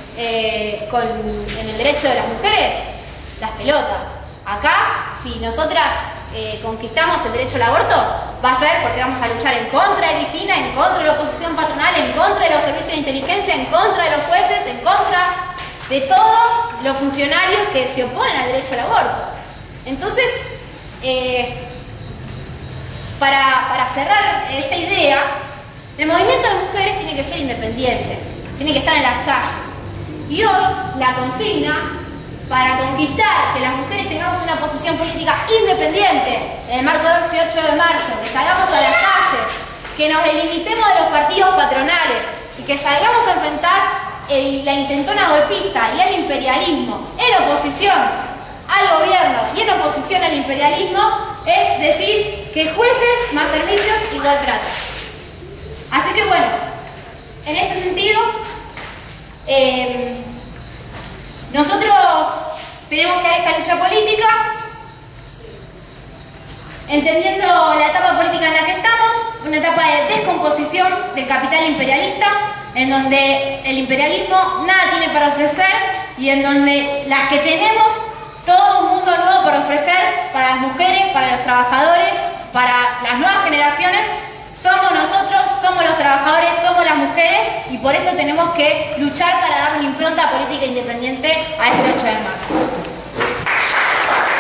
eh, con, en el derecho de las mujeres, las pelotas. Acá, si nosotras eh, conquistamos el derecho al aborto, va a ser porque vamos a luchar en contra de Cristina, en contra de la oposición patronal, en contra de los servicios de inteligencia, en contra de los jueces, en contra de todos los funcionarios que se oponen al derecho al aborto. Entonces, eh, para, para cerrar esta idea, el movimiento de mujeres tiene que ser independiente, tiene que estar en las calles. Y hoy la consigna para conquistar que las mujeres tengamos una posición política independiente en el marco del veintiocho de marzo, que salgamos a las calles, que nos delimitemos de los partidos patronales y que salgamos a enfrentar el, la intentona golpista y el imperialismo en oposición al gobierno y en oposición al imperialismo, es decir que jueces más servicios igual trato. Así que bueno, en ese sentido, eh, nosotros tenemos que dar esta lucha política, entendiendo la etapa política en la que estamos, una etapa de descomposición del capital imperialista, en donde el imperialismo nada tiene para ofrecer y en donde las que tenemos todo un mundo nuevo para ofrecer para las mujeres, para los trabajadores, para las nuevas generaciones, somos nosotros, somos los trabajadores, somos las mujeres, y por eso tenemos que luchar para dar una impronta política independiente a este ocho de marzo.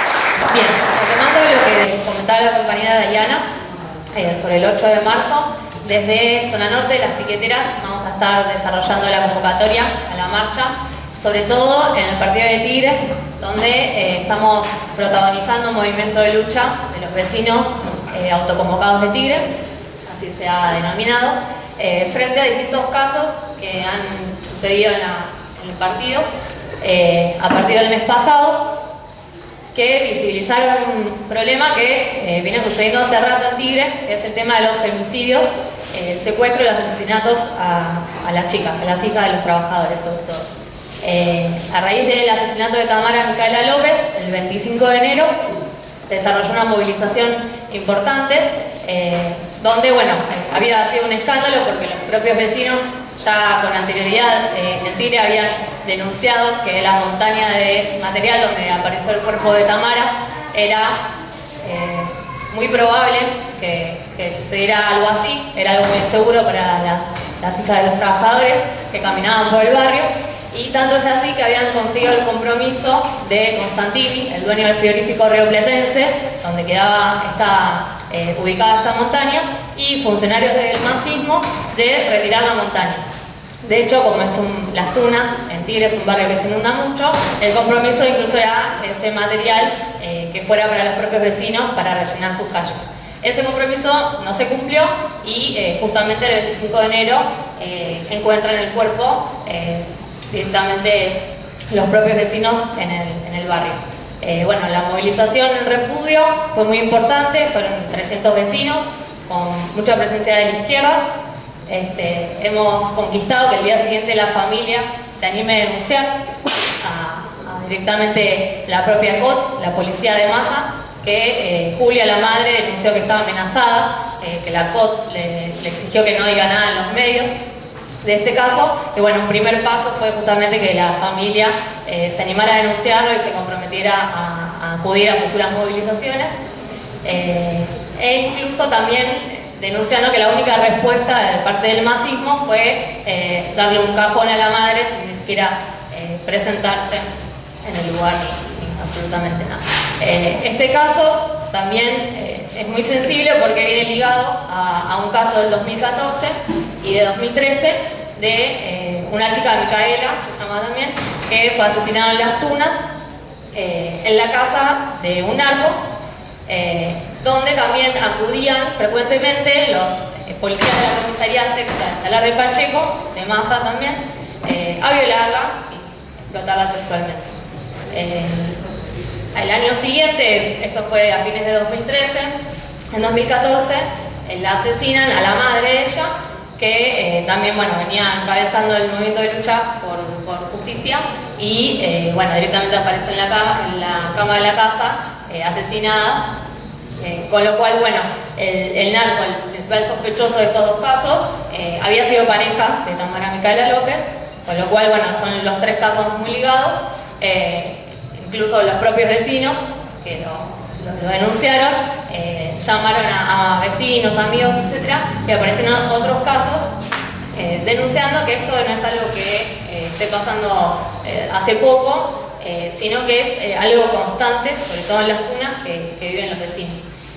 que comentaba la compañera Dayana, eh, sobre el ocho de marzo, desde Zona Norte de las Piqueteras vamos a estar desarrollando la convocatoria a la marcha, sobre todo en el partido de Tigre, donde eh, estamos protagonizando un movimiento de lucha de los vecinos eh, autoconvocados de Tigre, así se ha denominado, eh, frente a distintos casos que han sucedido en, la, en el partido eh, a partir del mes pasado, que visibilizaron un problema que eh, viene sucediendo hace rato en Tigre, que es el tema de los femicidios, eh, el secuestro y los asesinatos a, a las chicas, a las hijas de los trabajadores sobre todo. Eh, a raíz del asesinato de Tamara Micaela López, el veinticinco de enero, se desarrolló una movilización importante, eh, donde, bueno, había sido un escándalo porque los propios vecinos ya con anterioridad eh, en Tigre habían denunciado que la montaña de material donde apareció el cuerpo de Tamara era eh, muy probable que, que sucediera algo así, era algo muy inseguro para las, las hijas de los trabajadores que caminaban por el barrio, y tanto es así que habían conseguido el compromiso de Constantini, el dueño del frigorífico rioplatense, donde quedaba esta, eh, ubicada esta montaña, y funcionarios del masismo de retirar la montaña. De hecho, como es un, Las Tunas, en Tigre es un barrio que se inunda mucho, el compromiso incluso era ese material eh, que fuera para los propios vecinos para rellenar sus calles. Ese compromiso no se cumplió y eh, justamente el veinticinco de enero eh, encuentran el cuerpo eh, directamente los propios vecinos en el, en el barrio. Eh, bueno, la movilización en repudio fue muy importante, fueron trescientos vecinos con mucha presencia de la izquierda. Este, hemos conquistado que el día siguiente la familia se anime a denunciar a, a directamente la propia C O T, la policía de masa, que eh, Julia, la madre, denunció que estaba amenazada, eh, que la C O T le, le exigió que no diga nada en los medios de este caso. Y bueno, un primer paso fue justamente que la familia eh, se animara a denunciarlo y se comprometiera a, a acudir a futuras movilizaciones, eh, e incluso también denunciando que la única respuesta de parte del masismo fue eh, darle un cajón a la madre sin ni siquiera eh, presentarse en el lugar ni, ni absolutamente nada. Eh, este caso también eh, es muy sensible porque viene ligado a, a un caso del dos mil catorce y de dos mil trece de eh, una chica, Micaela, se llama también, que fue asesinada en Las Tunas, eh, en la casa de un narco, eh, donde también acudían frecuentemente los eh, policías de la comisaría sexta de Salar de Pacheco, de Masa también, eh, a violarla y explotarla sexualmente. Eh, el año siguiente, esto fue a fines de dos mil trece, en dos mil catorce, eh, la asesinan a la madre de ella, que eh, también, bueno, venía encabezando el movimiento de lucha por, por justicia, y eh, bueno, directamente aparece en la cama, en la cama de la casa, eh, asesinada, eh, con lo cual, bueno, el, el narco, el principal sospechoso de estos dos casos, eh, había sido pareja de Tamara Micaela López, con lo cual, bueno, son los tres casos muy ligados, eh, incluso los propios vecinos que lo, lo, lo denunciaron, eh, llamaron a, a vecinos, amigos, etcétera, y aparecieron otros casos eh, denunciando que esto no es algo que eh, esté pasando eh, hace poco, eh, sino que es eh, algo constante, sobre todo en Las Tunas, que, que viven los vecinos.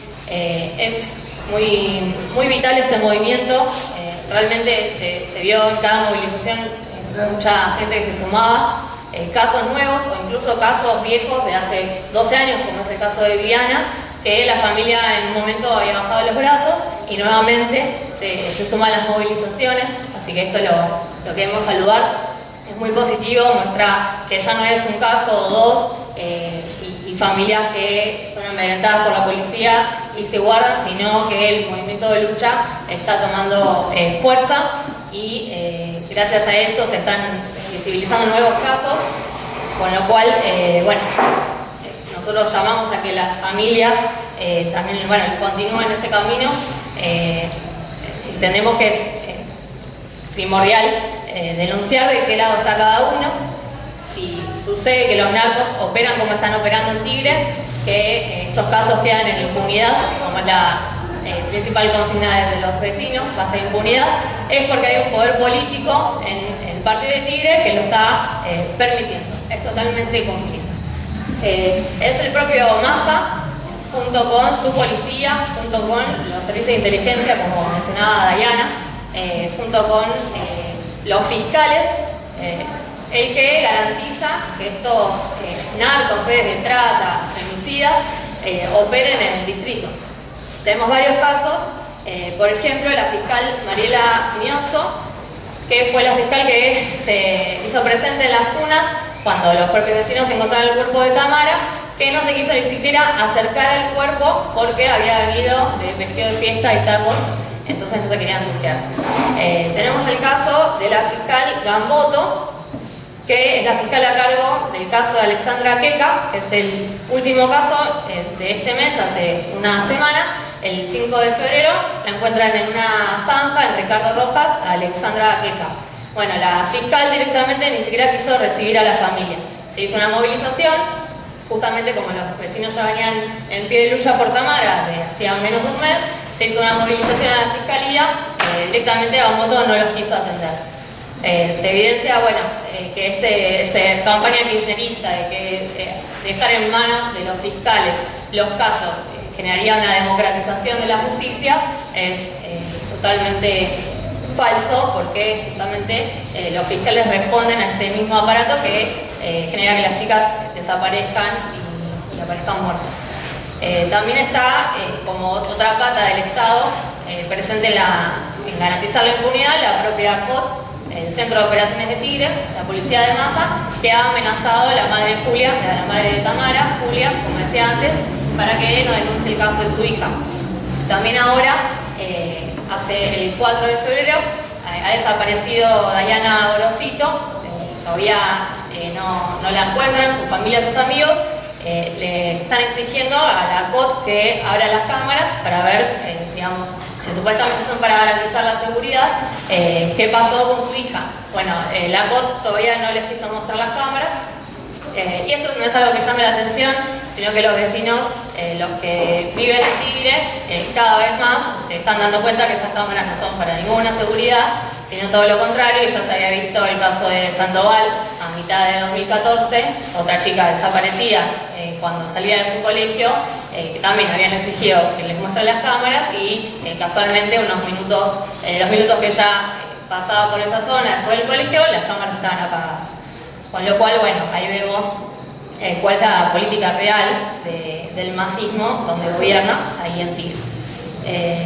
Eh, es muy, muy vital este movimiento, eh, realmente se, se vio en cada movilización eh, mucha gente que se sumaba, eh, casos nuevos o incluso casos viejos de hace doce años, como es el caso de Viviana, que la familia en un momento había bajado los brazos y nuevamente se, se suman las movilizaciones, así que esto lo, lo queremos saludar. Es muy positivo, muestra que ya no es un caso o dos eh, y, y familias que son amedrentadas por la policía y se guardan, sino que el movimiento de lucha está tomando eh, fuerza y eh, gracias a eso se están visibilizando nuevos casos, con lo cual, eh, bueno, nosotros llamamos a que las familias eh, también, bueno, continúen este camino. Eh, entendemos que es eh, primordial eh, denunciar de qué lado está cada uno. Si sucede que los narcos operan como están operando en Tigre, que eh, estos casos quedan en impunidad, como es la eh, principal consigna de los vecinos, basta de impunidad, es porque hay un poder político en, en parte de Tigre que lo está eh, permitiendo. Es totalmente cómplice. Eh, es el propio Massa junto con su policía, junto con los servicios de inteligencia, como mencionaba Dayana, eh, junto con eh, los fiscales, eh, el que garantiza que estos eh, narcos, redes de trata, femicidas, eh, operen en el distrito. Tenemos varios casos, eh, por ejemplo, la fiscal Mariela Miozzo, que fue la fiscal que se hizo presente en las tunas cuando los propios vecinos encontraron el cuerpo de Tamara, que no se quiso ni siquiera acercar al cuerpo porque había habido de vestido de fiesta y tacos, entonces no se querían ensuciar. Eh, tenemos el caso de la fiscal Gamboto, que es la fiscal a cargo del caso de Alexandra Queca, que es el último caso eh, de este mes, hace una semana. El cinco de febrero la encuentran en una zanja en Ricardo Rojas a Alexandra Queca. Bueno, la fiscal directamente ni siquiera quiso recibir a la familia. Se hizo una movilización, justamente como los vecinos ya venían en pie de lucha por Tamara de hacía menos de un mes, se hizo una movilización a la fiscalía, eh, directamente Gamboto no los quiso atender. Eh, se evidencia, bueno, eh, que este, esta campaña kirchnerista de que eh, dejar en manos de los fiscales los casos eh, generaría una democratización de la justicia es eh, totalmente falso, porque justamente eh, los fiscales responden a este mismo aparato que eh, genera que las chicas desaparezcan y, y aparezcan muertas. Eh, también está eh, como otra pata del Estado eh, presente en, la, en garantizar la impunidad la propia C O T, el Centro de Operaciones de Tigre, la policía de masa, que ha amenazado a la madre de Julia, a la madre de Tamara, Julia, como decía antes, para que no denuncie el caso de su hija. También ahora, eh, hace el cuatro de febrero, ha desaparecido Dayana Gorosito, eh, todavía eh, no, no la encuentran, su familia, sus amigos, eh, le están exigiendo a la C O T que abra las cámaras para ver, eh, digamos, si supuestamente son para garantizar la seguridad, eh, qué pasó con su hija. Bueno, eh, la C O T todavía no les quiso mostrar las cámaras, eh, y esto no es algo que llame la atención, sino que los vecinos, eh, los que viven en Tigre, eh, cada vez más se están dando cuenta que esas cámaras no son para ninguna seguridad, sino todo lo contrario. Y ya se había visto el caso de Sandoval a mitad de dos mil catorce, otra chica desaparecida eh, cuando salía de su colegio, eh, que también habían exigido que les muestren las cámaras, y eh, casualmente unos minutos, eh, los minutos que ella eh, pasaba por esa zona después del colegio, las cámaras estaban apagadas. Con lo cual, bueno, ahí vemos eh, cuál es la política real de, del masismo donde gobierna ahí en Tigre. Eh,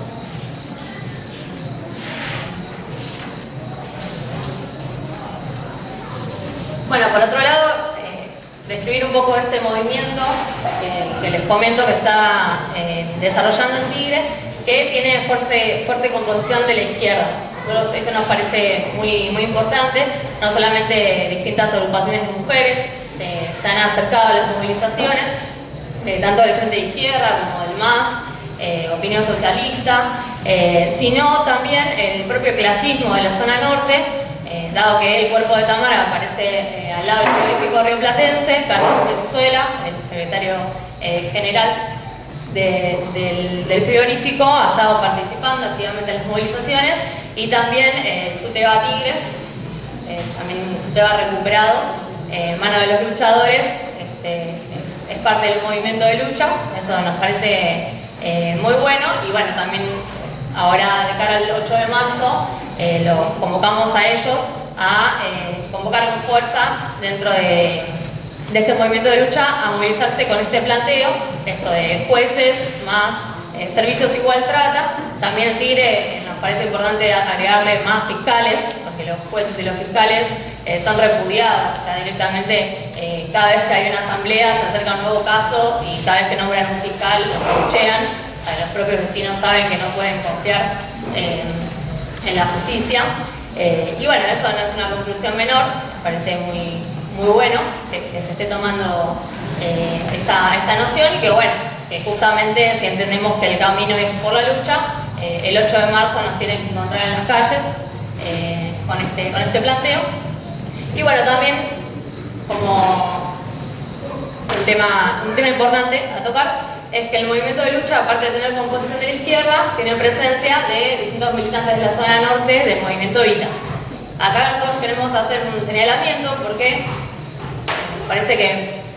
Bueno, por otro lado, eh, describir un poco este movimiento eh, que les comento que está eh, desarrollando en Tigre, que tiene fuerte, fuerte composición de la izquierda. Nosotros esto nos parece muy, muy importante, no solamente distintas agrupaciones de mujeres se, se han acercado a las movilizaciones, eh, tanto del Frente de Izquierda como del M A S, eh, Opinión Socialista, eh, sino también el propio clasismo de la zona norte. Eh, dado que el cuerpo de Tamara aparece eh, al lado del frigorífico rioplatense, Carlos Cerzuela, el secretario eh, general de, del, del frigorífico, ha estado participando activamente en las movilizaciones, y también eh, Suteba Tigre, eh, también Suteba recuperado, en eh, mano de los luchadores, este, es, es parte del movimiento de lucha. Eso nos parece eh, muy bueno, y bueno, también ahora de cara al ocho de marzo, Eh, los convocamos a ellos a eh, convocar con fuerza dentro de, de este movimiento de lucha a movilizarse con este planteo, esto de jueces más eh, servicios igual trata. También en Tigre eh, nos parece importante agregarle más fiscales, porque los jueces y los fiscales eh, son repudiados. O sea, directamente eh, cada vez que hay una asamblea se acerca un nuevo caso, y cada vez que nombran un fiscal lo abuchean. O sea, los propios vecinos saben que no pueden confiar eh, en la justicia, eh, y bueno, eso no es una conclusión menor. Me parece muy, muy bueno que, que se esté tomando eh, esta, esta noción, y que bueno, que justamente si entendemos que el camino es por la lucha, eh, el ocho de marzo nos tienen que encontrar en las calles eh, con, este, con este planteo. Y bueno, también como un tema, un tema importante a tocar es que el movimiento de lucha, aparte de tener composición de la izquierda, tiene presencia de distintos militantes de la zona norte del movimiento Evita. Acá nosotros queremos hacer un señalamiento, porque parece que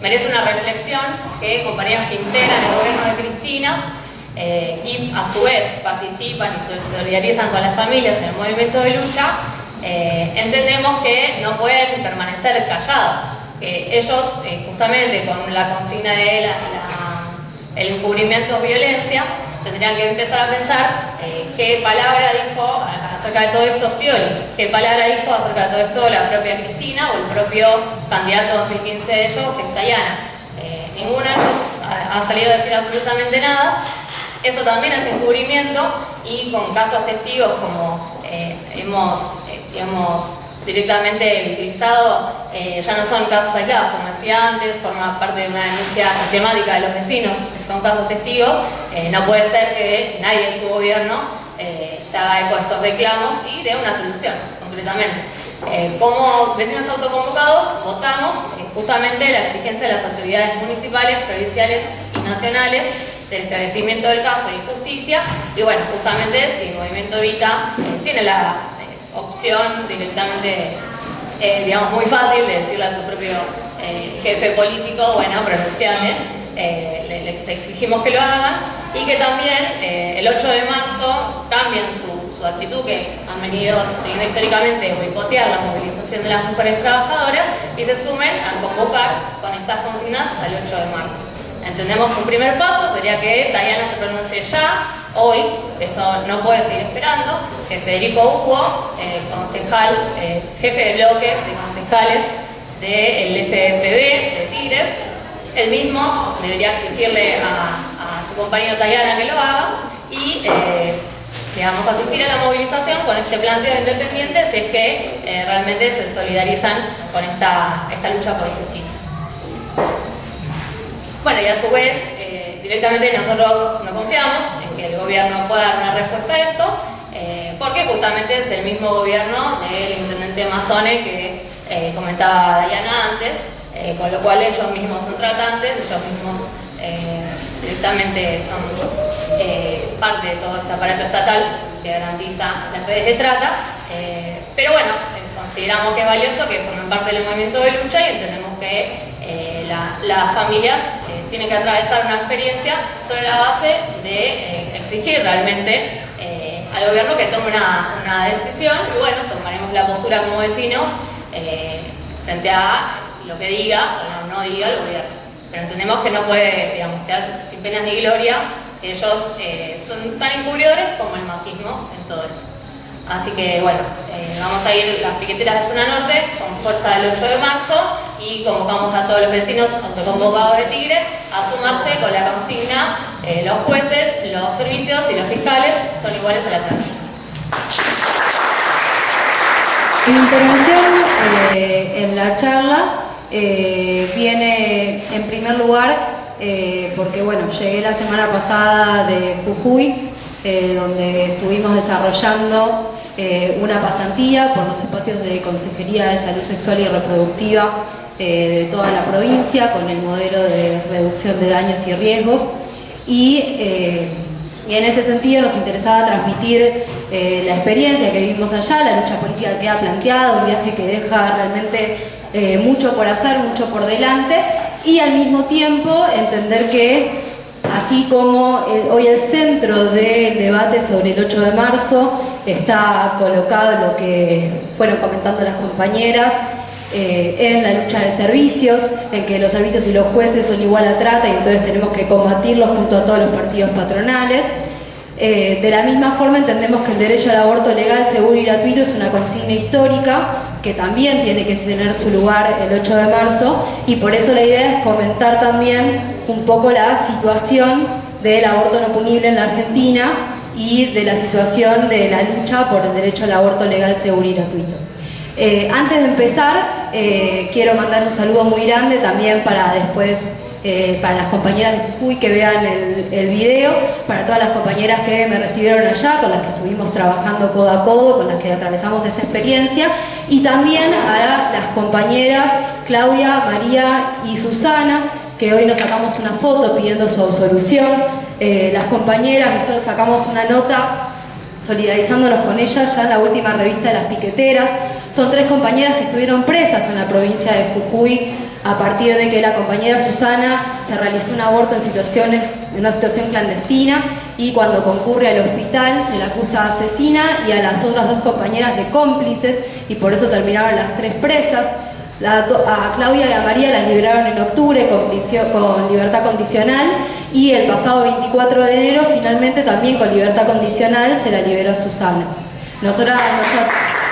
merece una reflexión que compañeras que integran el gobierno de Cristina eh, y a su vez participan y se solidarizan con las familias en el movimiento de lucha, eh, entendemos que no pueden permanecer callados, que ellos eh, justamente con la consigna de la, la, el encubrimiento de violencia tendrían que empezar a pensar eh, qué palabra dijo acerca de todo esto Scioli, qué palabra dijo acerca de todo esto la propia Cristina o el propio candidato dos mil quince de ellos, que es Dayana. Eh, ninguno de ellos ha, ha salido a decir absolutamente nada. Eso también es encubrimiento, y con casos testigos como eh, hemos, eh, digamos, directamente visibilizado, eh, ya no son casos aislados, como decía antes, forma parte de una denuncia sistemática de los vecinos, son casos testigos. Eh, no puede ser que nadie en su gobierno eh, se haga eco de estos reclamos y dé una solución, concretamente. Eh, como vecinos autoconvocados, votamos eh, justamente la exigencia de las autoridades municipales, provinciales y nacionales del esclarecimiento del caso de injusticia, y bueno, justamente si el Movimiento Evita eh, tiene la eh, opción directamente, eh, digamos, muy fácil de decirle a su propio eh, jefe político, bueno, pronunciate, eh, le, les exigimos que lo hagan, y que también eh, el ocho de marzo cambien su, su actitud, que han venido teniendo históricamente boicotear la movilización de las mujeres trabajadoras, y se sumen a convocar con estas consignas al ocho de marzo. Entendemos que un primer paso sería que Dayana se pronuncie ya, hoy, eso no puede seguir esperando, que Federico Hugo, eh, concejal, eh, jefe de bloque de concejales del F P B de Tigre, él mismo debería exigirle a, a su compañero Dayana que lo haga y eh, digamos, asistir a la movilización con este planteo independiente si es que eh, realmente se solidarizan con esta, esta lucha por justicia. Bueno, y a su vez, eh, directamente nosotros no confiamos en que el gobierno pueda dar una respuesta a esto, eh, porque justamente es el mismo gobierno del intendente Mazzone que eh, comentaba Dayana antes, eh, con lo cual ellos mismos son tratantes, ellos mismos eh, directamente son eh, parte de todo este aparato estatal que garantiza las redes de trata, eh, pero bueno, eh, consideramos que es valioso que formen parte del movimiento de lucha y entendemos que eh, la, las familias tienen que atravesar una experiencia sobre la base de eh, exigir realmente eh, al gobierno que tome una, una decisión, y bueno, tomaremos la postura como vecinos eh, frente a lo que diga o no, no diga el gobierno. Pero entendemos que no puede, digamos, quedar sin penas ni gloria, que ellos eh, son tan encubridores como el masismo en todo esto. Así que bueno, eh, vamos a ir las piqueteras de Zona Norte con fuerza del ocho de marzo y convocamos a todos los vecinos autoconvocados de Tigre a sumarse con la consigna eh, los jueces, los servicios y los fiscales son iguales a la trata. Mi intervención eh, en la charla eh, viene en primer lugar eh, porque bueno, llegué la semana pasada de Jujuy, eh, donde estuvimos desarrollando eh, una pasantía por los espacios de Consejería de Salud Sexual y Reproductiva eh, de toda la provincia con el modelo de reducción de daños y riesgos, y, eh, y en ese sentido nos interesaba transmitir eh, la experiencia que vivimos allá, la lucha política que queda planteada, un viaje que deja realmente eh, mucho por hacer, mucho por delante, y al mismo tiempo entender que así como el, hoy el centro del debate sobre el ocho de marzo está colocado en lo que fueron comentando las compañeras, eh, en la lucha de servicios, en que los servicios y los jueces son igual a trata y entonces tenemos que combatirlos junto a todos los partidos patronales. Eh, de la misma forma entendemos que el derecho al aborto legal, seguro y gratuito es una consigna histórica que también tiene que tener su lugar el ocho de marzo, y por eso la idea es comentar también un poco la situación del aborto no punible en la Argentina y de la situación de la lucha por el derecho al aborto legal, seguro y gratuito. Eh, antes de empezar, eh, quiero mandar un saludo muy grande también para después Eh, para las compañeras de Jujuy que vean el, el video, para todas las compañeras que me recibieron allá, con las que estuvimos trabajando codo a codo, con las que atravesamos esta experiencia, y también a las compañeras Claudia, María y Susana, que hoy nos sacamos una foto pidiendo su absolución. Eh, las compañeras, nosotros sacamos una nota solidarizándonos con ellas ya en la última revista de las piqueteras. Son tres compañeras que estuvieron presas en la provincia de Jujuy a partir de que la compañera Susana se realizó un aborto en, situaciones, en una situación clandestina, y cuando concurre al hospital se la acusa de asesina y a las otras dos compañeras de cómplices, y por eso terminaron las tres presas. La, a Claudia y a María las liberaron en octubre con, con libertad condicional, y el pasado veinticuatro de enero finalmente también con libertad condicional se la liberó a Susana. Nosotras, nosotras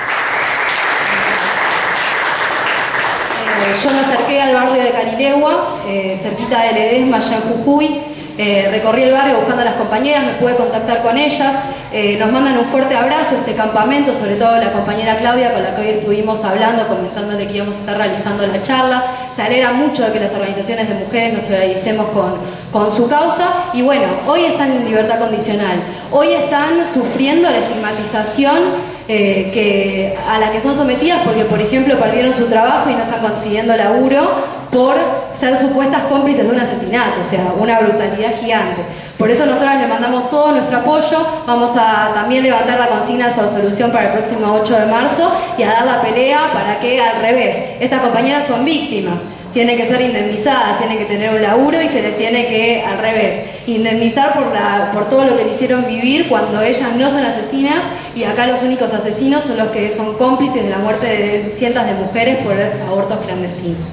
eh, yo me acerqué al barrio de Carilegua, eh, cerquita de Ledesma, allá en Jujuy. Eh, recorrí el barrio buscando a las compañeras, me pude contactar con ellas, eh, nos mandan un fuerte abrazo este campamento, sobre todo la compañera Claudia, con la que hoy estuvimos hablando, comentándole que íbamos a estar realizando la charla. Se alegra mucho de que las organizaciones de mujeres nos solidaricemos con, con su causa, y bueno, hoy están en libertad condicional, hoy están sufriendo la estigmatización Eh, que, a la que son sometidas porque, por ejemplo, perdieron su trabajo y no están consiguiendo laburo por ser supuestas cómplices de un asesinato, o sea, una brutalidad gigante. Por eso nosotras le mandamos todo nuestro apoyo, vamos a también levantar la consigna de su absolución para el próximo ocho de marzo y a dar la pelea para que, al revés, estas compañeras son víctimas, tienen que ser indemnizadas, tienen que tener un laburo y se les tiene que, al revés, indemnizar por, la, por todo lo que le hicieron vivir cuando ellas no son asesinas, y acá los únicos asesinos son los que son cómplices de la muerte de cientos de mujeres por abortos clandestinos.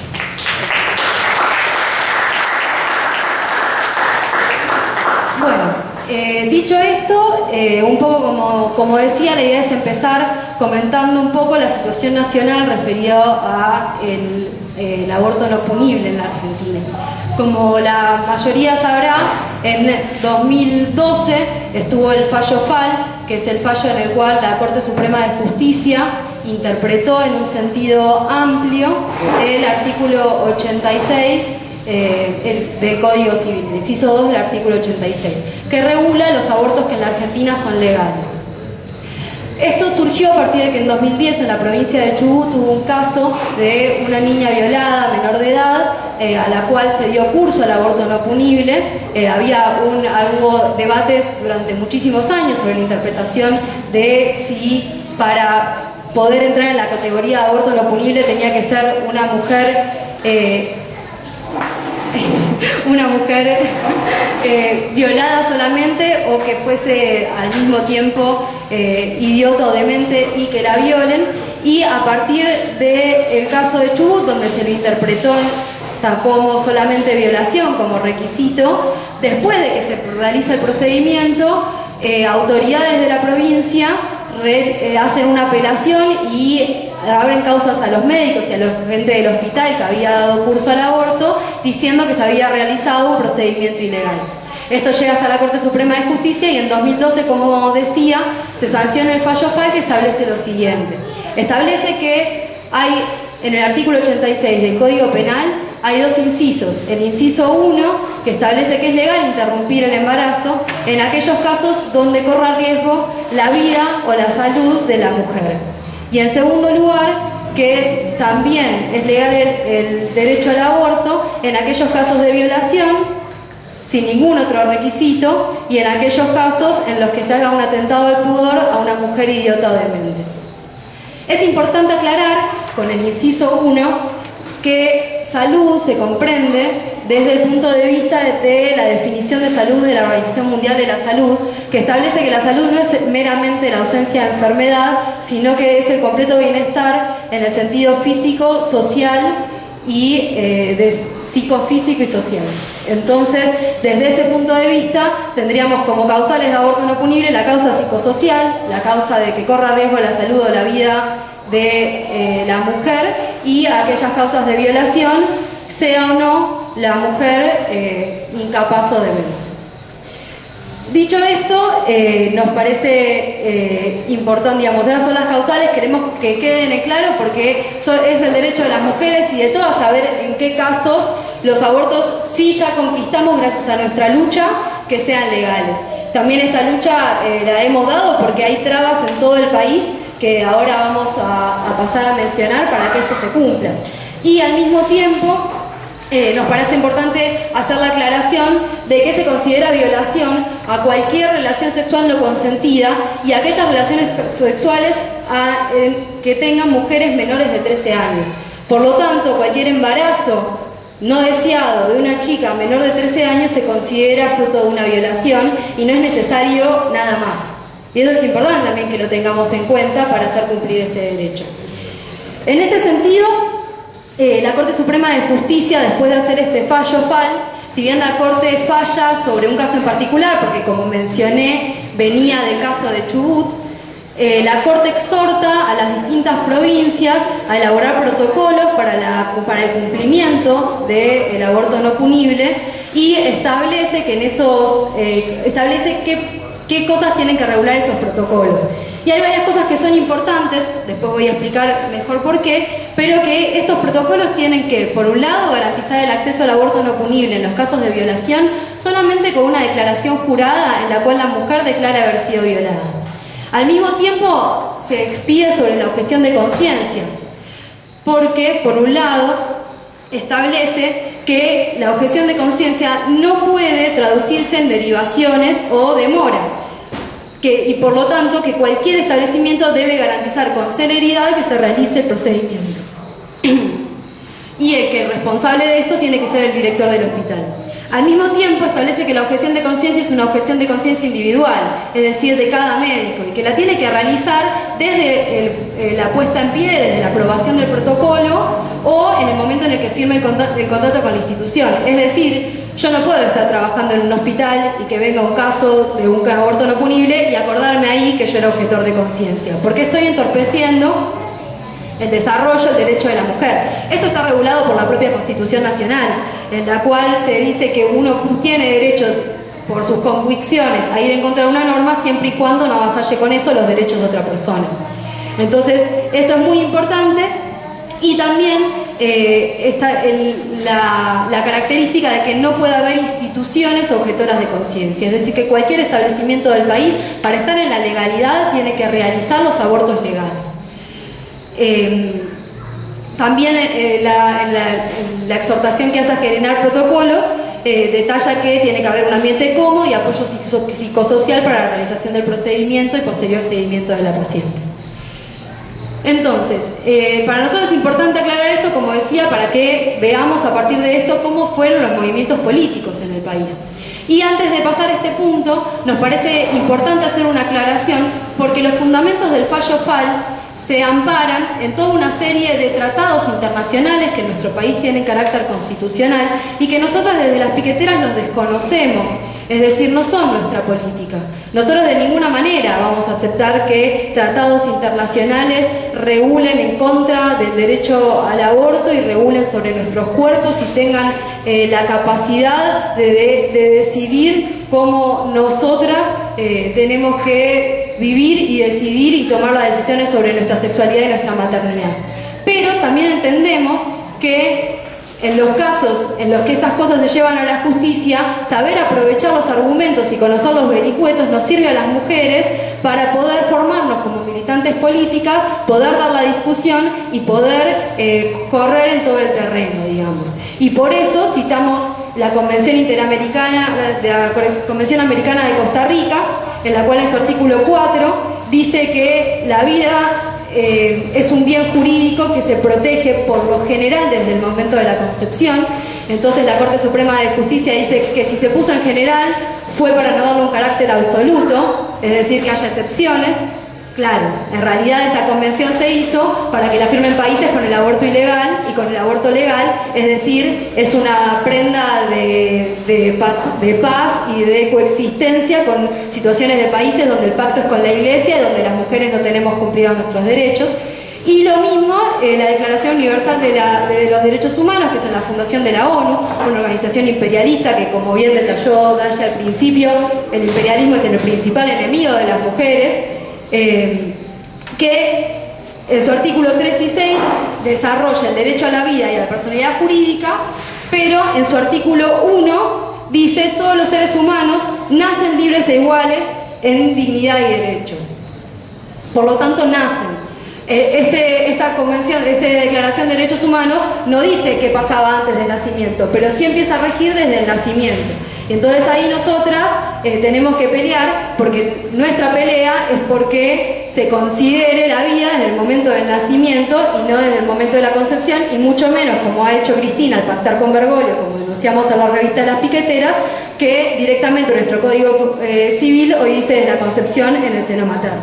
Bueno, eh, dicho esto, eh, un poco como, como decía, la idea es empezar comentando un poco la situación nacional referido a el, eh, el aborto no punible en la Argentina. Como la mayoría sabrá, en dos mil doce estuvo el fallo F A L, que es el fallo en el cual la Corte Suprema de Justicia interpretó en un sentido amplio el artículo ochenta y seis eh, el, del Código Civil, el inciso dos del artículo ochenta y seis, que regula los abortos que en la Argentina son legales. Esto surgió a partir de que en dos mil diez en la provincia de Chubut hubo un caso de una niña violada, menor de edad, eh, a la cual se dio curso al aborto no punible. Eh, había un, hubo debates durante muchísimos años sobre la interpretación de si para poder entrar en la categoría de aborto no punible tenía que ser una mujer... Eh, una mujer eh, violada solamente, o que fuese al mismo tiempo eh, idiota o demente y que la violen. Y a partir del caso de Chubut, donde se lo interpretó como solamente violación como requisito, después de que se realiza el procedimiento, eh, autoridades de la provincia re, eh, hacen una apelación y abren causas a los médicos y a la gente del hospital que había dado curso al aborto, diciendo que se había realizado un procedimiento ilegal. Esto llega hasta la Corte Suprema de Justicia y en dos mil doce, como decía, se sanciona el fallo F A L, que establece lo siguiente. Establece que hay, en el artículo ochenta y seis del Código Penal, hay dos incisos. El inciso uno, que establece que es legal interrumpir el embarazo en aquellos casos donde corra riesgo la vida o la salud de la mujer. Y en segundo lugar, que también es legal el, el derecho al aborto en aquellos casos de violación, sin ningún otro requisito, y en aquellos casos en los que se haga un atentado al pudor a una mujer idiota o demente. Es importante aclarar, con el inciso uno, que salud se comprende desde el punto de vista de la definición de salud de la Organización Mundial de la Salud, que establece que la salud no es meramente la ausencia de enfermedad, sino que es el completo bienestar en el sentido físico, social y eh, de psicofísico y social. Entonces, desde ese punto de vista, tendríamos como causales de aborto no punible la causa psicosocial, la causa de que corra riesgo la salud o la vida de eh, la mujer, y aquellas causas de violación, sea o no la mujer eh, incapaz o demente. Dicho esto, eh, nos parece eh, importante, digamos, esas son las causales, queremos que queden en claro porque so, es el derecho de las mujeres y de todas saber en qué casos los abortos sí ya conquistamos gracias a nuestra lucha que sean legales. También esta lucha eh, la hemos dado porque hay trabas en todo el país que ahora vamos a, a pasar a mencionar para que esto se cumpla. Y al mismo tiempo, Eh, nos parece importante hacer la aclaración de que se considera violación a cualquier relación sexual no consentida y a aquellas relaciones sexuales a eh, que tengan mujeres menores de trece años. Por lo tanto, cualquier embarazo no deseado de una chica menor de trece años se considera fruto de una violación y no es necesario nada más. Y eso es importante también que lo tengamos en cuenta para hacer cumplir este derecho. En este sentido, eh, la Corte Suprema de Justicia, después de hacer este fallo F A L, si bien la Corte falla sobre un caso en particular, porque como mencioné, venía del caso de Chubut, eh, la Corte exhorta a las distintas provincias a elaborar protocolos para, la, para el cumplimiento del aborto no punible y establece que en esos, eh, establece qué, qué cosas tienen que regular esos protocolos. Y hay varias cosas que son importantes, después voy a explicar mejor por qué, pero que estos protocolos tienen que, por un lado, garantizar el acceso al aborto no punible en los casos de violación solamente con una declaración jurada en la cual la mujer declara haber sido violada. Al mismo tiempo, se expide sobre la objeción de conciencia, porque, por un lado, establece que la objeción de conciencia no puede traducirse en derivaciones o demoras. Que, y por lo tanto que cualquier establecimiento debe garantizar con celeridad que se realice el procedimiento. Y el que el responsable de esto tiene que ser el director del hospital. Al mismo tiempo establece que la objeción de conciencia es una objeción de conciencia individual, es decir, de cada médico, y que la tiene que realizar desde el, eh, la puesta en pie, desde la aprobación del protocolo o en el momento en el que firme el contrato, el contrato con la institución. Es decir, yo no puedo estar trabajando en un hospital y que venga un caso de un aborto no punible y acordarme ahí que yo era objetor de conciencia, porque estoy entorpeciendo el desarrollo, el derecho de la mujer. Esto está regulado por la propia Constitución Nacional, en la cual se dice que uno tiene derecho por sus convicciones a ir en contra de una norma siempre y cuando no avasalle con eso los derechos de otra persona. Entonces, esto es muy importante. Y también eh, está el, la, la característica de que no puede haber instituciones objetoras de conciencia, es decir, que cualquier establecimiento del país, para estar en la legalidad, tiene que realizar los abortos legales. Eh, también eh, la, la, la exhortación que hace a generar protocolos eh, detalla que tiene que haber un ambiente cómodo y apoyo psicosocial para la realización del procedimiento y posterior seguimiento de la paciente. Entonces, eh, para nosotros es importante aclarar esto, como decía, para que veamos a partir de esto cómo fueron los movimientos políticos en el país. Y antes de pasar a este punto, nos parece importante hacer una aclaración, porque los fundamentos del fallo F A L se amparan en toda una serie de tratados internacionales que nuestro país tiene carácter constitucional y que nosotros desde las piqueteras los desconocemos, es decir, no son nuestra política. Nosotros de ninguna manera vamos a aceptar que tratados internacionales regulen en contra del derecho al aborto y regulen sobre nuestros cuerpos y tengan eh, la capacidad de, de, de decidir cómo nosotras eh, tenemos que vivir y decidir y tomar las decisiones sobre nuestra sexualidad y nuestra maternidad. Pero también entendemos que en los casos en los que estas cosas se llevan a la justicia, saber aprovechar los argumentos y conocer los vericuetos nos sirve a las mujeres para poder formarnos como militantes políticas, poder dar la discusión y poder eh, correr en todo el terreno, digamos. Y por eso citamos la Convención Interamericana, la, la Convención Americana de Costa Rica, en la cual en su artículo cuatro dice que la vida eh, es un bien jurídico que se protege por lo general desde el momento de la concepción. Entonces la Corte Suprema de Justicia dice que si se puso en general fue para no darle un carácter absoluto, es decir, que haya excepciones. Claro, en realidad esta convención se hizo para que la firmen países con el aborto ilegal y con el aborto legal, es decir, es una prenda de, de, paz, de paz y de coexistencia con situaciones de países donde el pacto es con la Iglesia y donde las mujeres no tenemos cumplidos nuestros derechos. Y lo mismo, eh, la Declaración Universal de, la, de los Derechos Humanos, que es en la fundación de la ONU, una organización imperialista que, como bien detalló Daya al principio, el imperialismo es el principal enemigo de las mujeres. Eh, que en su artículo tres y seis desarrolla el derecho a la vida y a la personalidad jurídica, pero en su artículo uno dice todos los seres humanos nacen libres e iguales en dignidad y derechos. Por lo tanto, nacen. Este, esta convención, esta declaración de derechos humanos no dice qué pasaba antes del nacimiento, pero sí empieza a regir desde el nacimiento. Y entonces ahí nosotras eh, tenemos que pelear, porque nuestra pelea es porque se considere la vida desde el momento del nacimiento y no desde el momento de la concepción, y mucho menos, como ha hecho Cristina al pactar con Bergoglio, como denunciamos en la revista de las piqueteras, que directamente nuestro Código eh, Civil hoy dice desde la concepción en el seno materno.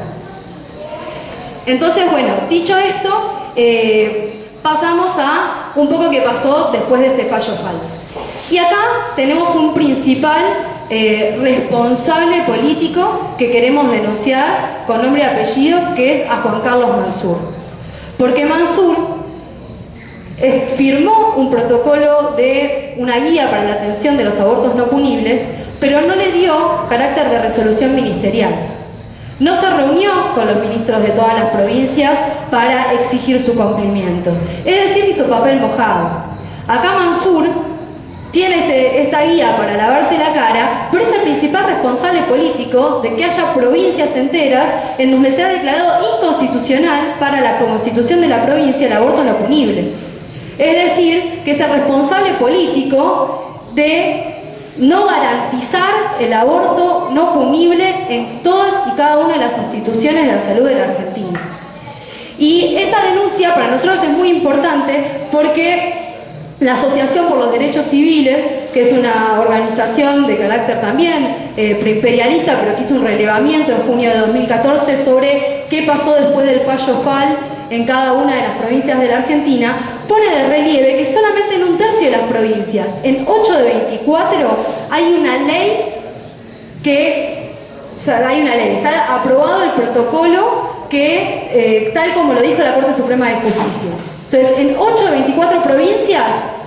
Entonces, bueno, dicho esto, eh, pasamos a un poco qué pasó después de este fallo F A L. Y acá tenemos un principal eh, responsable político que queremos denunciar con nombre y apellido, que es a Juan Carlos Mansur. Porque Mansur eh, firmó un protocolo de una guía para la atención de los abortos no punibles, pero no le dio carácter de resolución ministerial. No se reunió con los ministros de todas las provincias para exigir su cumplimiento. Es decir, hizo papel mojado. Acá Mansur tiene este, esta guía para lavarse la cara, pero es el principal responsable político de que haya provincias enteras en donde se ha declarado inconstitucional para la constitución de la provincia el aborto no punible. Es decir, que es el responsable político de no garantizar el aborto no punible en todas y cada una de las instituciones de la salud de la Argentina. Y esta denuncia para nosotros es muy importante porque la Asociación por los Derechos Civiles, que es una organización de carácter también eh, preimperialista, pero que hizo un relevamiento en junio de dos mil catorce sobre qué pasó después del fallo F A L en cada una de las provincias de la Argentina, pone de relieve que solamente en un tercio de las provincias, en ocho de veinticuatro, hay una ley que, o sea, hay una ley, está aprobado el protocolo que, eh, tal como lo dijo la Corte Suprema de Justicia. Entonces, en ocho de veinticuatro provincias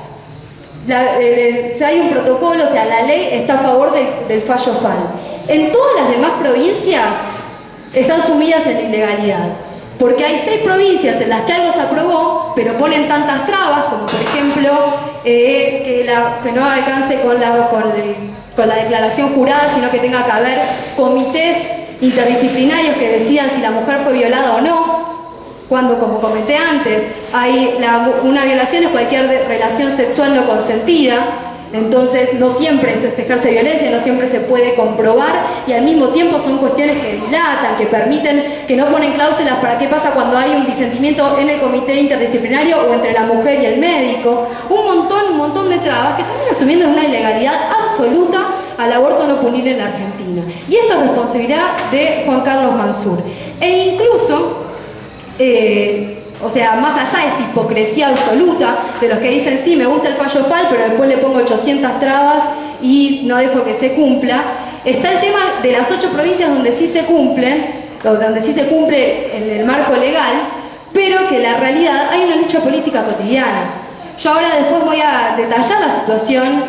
la, eh, hay un protocolo, o sea, la ley está a favor de, del fallo F A L. En todas las demás provincias están sumidas en la ilegalidad, porque hay seis provincias en las que algo se aprobó, pero ponen tantas trabas, como por ejemplo eh, que, la, que no alcance con la, con, el, con la declaración jurada, sino que tenga que haber comités interdisciplinarios que decidan si la mujer fue violada o no. Cuando, como comenté antes, hay la, una violación es cualquier de, relación sexual no consentida, entonces no siempre se ejerce violencia, no siempre se puede comprobar, y al mismo tiempo son cuestiones que dilatan, que permiten, que no ponen cláusulas para qué pasa cuando hay un disentimiento en el comité interdisciplinario o entre la mujer y el médico. Un montón, un montón de trabas que están asumiendo una ilegalidad absoluta al aborto no punible en la Argentina. Y esto es responsabilidad de Juan Carlos Mansur. E incluso... Eh, o sea, más allá de esta hipocresía absoluta de los que dicen sí, me gusta el fallo F A L, pero después le pongo ochocientas trabas y no dejo que se cumpla, está el tema de las ocho provincias donde sí se cumplen, o donde sí se cumple en el marco legal, pero que en la realidad hay una lucha política cotidiana. Yo ahora después voy a detallar la situación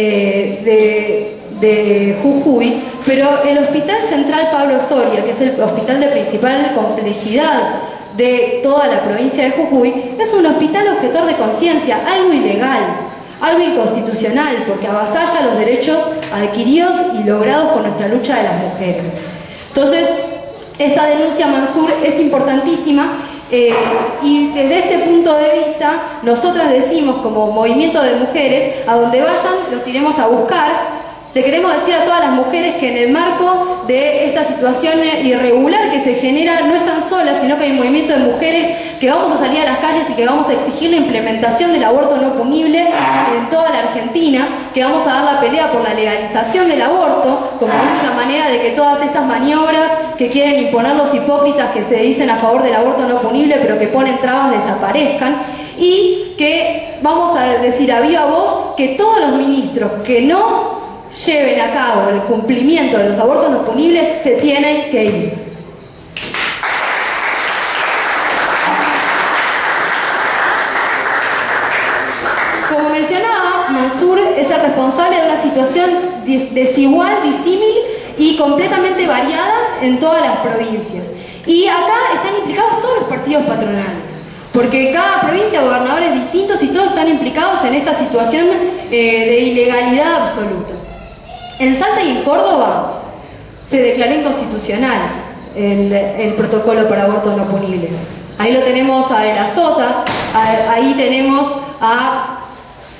eh, de, de Jujuy, pero el Hospital Central Pablo Soria, que es el hospital de principal complejidad de toda la provincia de Jujuy, es un hospital objetor de conciencia, algo ilegal, algo inconstitucional, porque avasalla los derechos adquiridos y logrados por nuestra lucha de las mujeres. Entonces, esta denuncia Mansur es importantísima, eh, y desde este punto de vista, nosotras decimos como movimiento de mujeres, a donde vayan los iremos a buscar. Le queremos decir a todas las mujeres que en el marco de esta situación irregular que se genera no están solas, sino que hay un movimiento de mujeres que vamos a salir a las calles y que vamos a exigir la implementación del aborto no punible en toda la Argentina, que vamos a dar la pelea por la legalización del aborto como única manera de que todas estas maniobras que quieren imponer los hipócritas que se dicen a favor del aborto no punible pero que ponen trabas desaparezcan, y que vamos a decir a viva voz que todos los ministros que no lleven a cabo el cumplimiento de los abortos no punibles se tienen que ir. Como mencionaba, Mansur es el responsable de una situación desigual, disímil y completamente variada en todas las provincias. Y acá están implicados todos los partidos patronales, porque cada provincia hay gobernadores distintos y todos están implicados en esta situación eh, de ilegalidad absoluta. En Salta y en Córdoba se declaró inconstitucional el, el protocolo para aborto no punible. Ahí lo tenemos a De la Sota, ahí tenemos a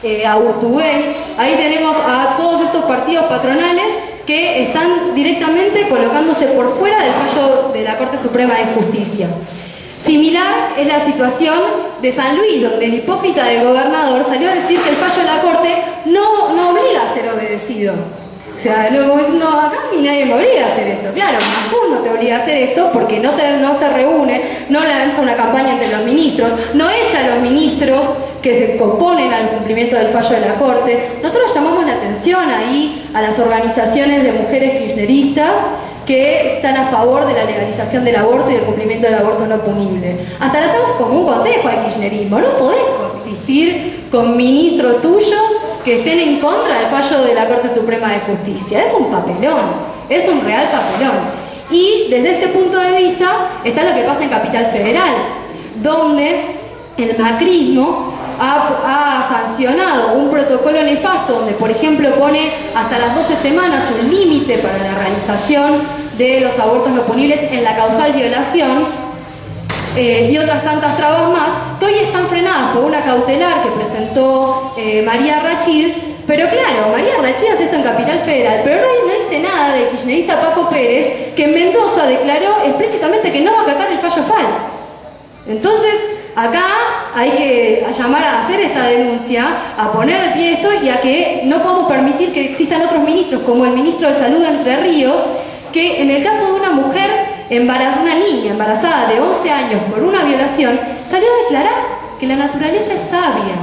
eh, a Urtubey, ahí tenemos a todos estos partidos patronales que están directamente colocándose por fuera del fallo de la Corte Suprema de Justicia. Similar es la situación de San Luis, donde el hipócrita del gobernador salió a decir que el fallo de la Corte no, no obliga a ser obedecido. O sea, no, no, acá a mí nadie me obliga a hacer esto. Claro, Mazur no te obliga a hacer esto porque no, te, no se reúne, no lanza una campaña entre los ministros, no echa a los ministros que se oponen al cumplimiento del fallo de la Corte. Nosotros llamamos la atención ahí a las organizaciones de mujeres kirchneristas que están a favor de la legalización del aborto y del cumplimiento del aborto no punible. Hasta le hacemos como un consejo al kirchnerismo: no podés coexistir con ministros tuyos que estén en contra del fallo de la Corte Suprema de Justicia. Es un papelón, es un real papelón. Y desde este punto de vista está lo que pasa en Capital Federal, donde el macrismo ha, ha sancionado un protocolo nefasto donde, por ejemplo, pone hasta las doce semanas un límite para la realización de los abortos no punibles en la causal violación, eh, y otras tantas trabas más, que hoy están frenadas por una cautelar que presentó eh, María Rachid. Pero claro, María Rachid hace esto en Capital Federal, pero no, no dice nada del kirchnerista Paco Pérez, que en Mendoza declaró explícitamente que no va a acatar el fallo F A L. Entonces, acá hay que llamar a hacer esta denuncia, a poner de pie esto y a que no podemos permitir que existan otros ministros, como el ministro de Salud de Entre Ríos, que en el caso de una mujer embarazada, una niña embarazada de once años por una violación, salió a declarar que la naturaleza es sabia.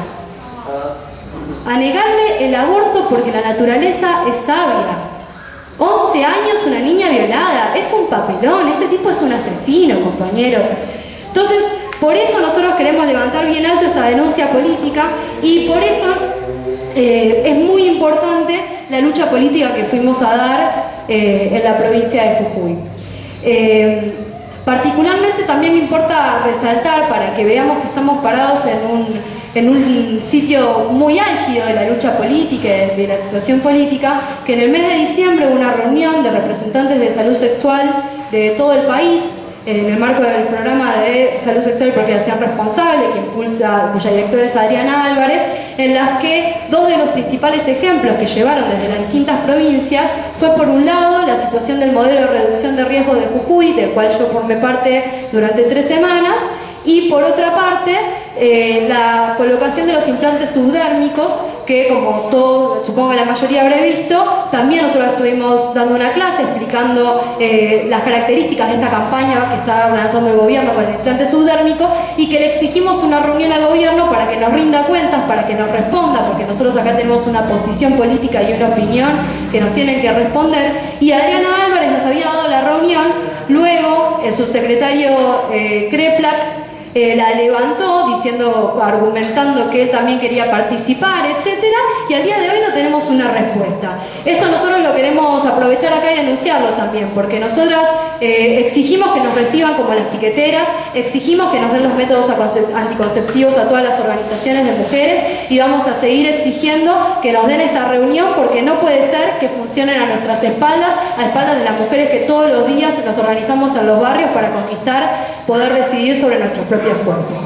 A negarle el aborto porque la naturaleza es sabia. once años una niña violada, es un papelón, este tipo es un asesino, compañeros. Entonces, por eso nosotros queremos levantar bien alto esta denuncia política y por eso eh, es muy importante la lucha política que fuimos a dar eh, en la provincia de Jujuy. Eh, particularmente también me importa resaltar, para que veamos que estamos parados en un, en un sitio muy álgido de la lucha política, de, de la situación política, que en el mes de diciembre hubo una reunión de representantes de salud sexual de todo el país, en el marco del programa de salud sexual y procreación responsable que impulsa, cuya directora es Adriana Álvarez, en las que dos de los principales ejemplos que llevaron desde las distintas provincias fue, por un lado, la situación del modelo de reducción de riesgo de Jujuy, del cual yo formé parte durante tres semanas, y por otra parte eh, la colocación de los implantes subdérmicos, que como todo, supongo que la mayoría habrá visto, también nosotros estuvimos dando una clase explicando eh, las características de esta campaña que está lanzando el gobierno con el implante subdérmico, y que le exigimos una reunión al gobierno para que nos rinda cuentas, para que nos responda, porque nosotros acá tenemos una posición política y una opinión que nos tienen que responder. Y Adriana Álvarez nos había dado la reunión, luego el subsecretario eh, Kreplak Eh, la levantó diciendo, argumentando que él también quería participar, etcétera, y al día de hoy no tenemos una respuesta. Esto nosotros lo queremos aprovechar acá y denunciarlo también, porque nosotras eh, exigimos que nos reciban como las piqueteras, exigimos que nos den los métodos anticonceptivos a todas las organizaciones de mujeres, y vamos a seguir exigiendo que nos den esta reunión, porque no puede ser que funcionen a nuestras espaldas, a espaldas de las mujeres que todos los días nos organizamos en los barrios para conquistar, poder decidir sobre nuestros propios cuerpos.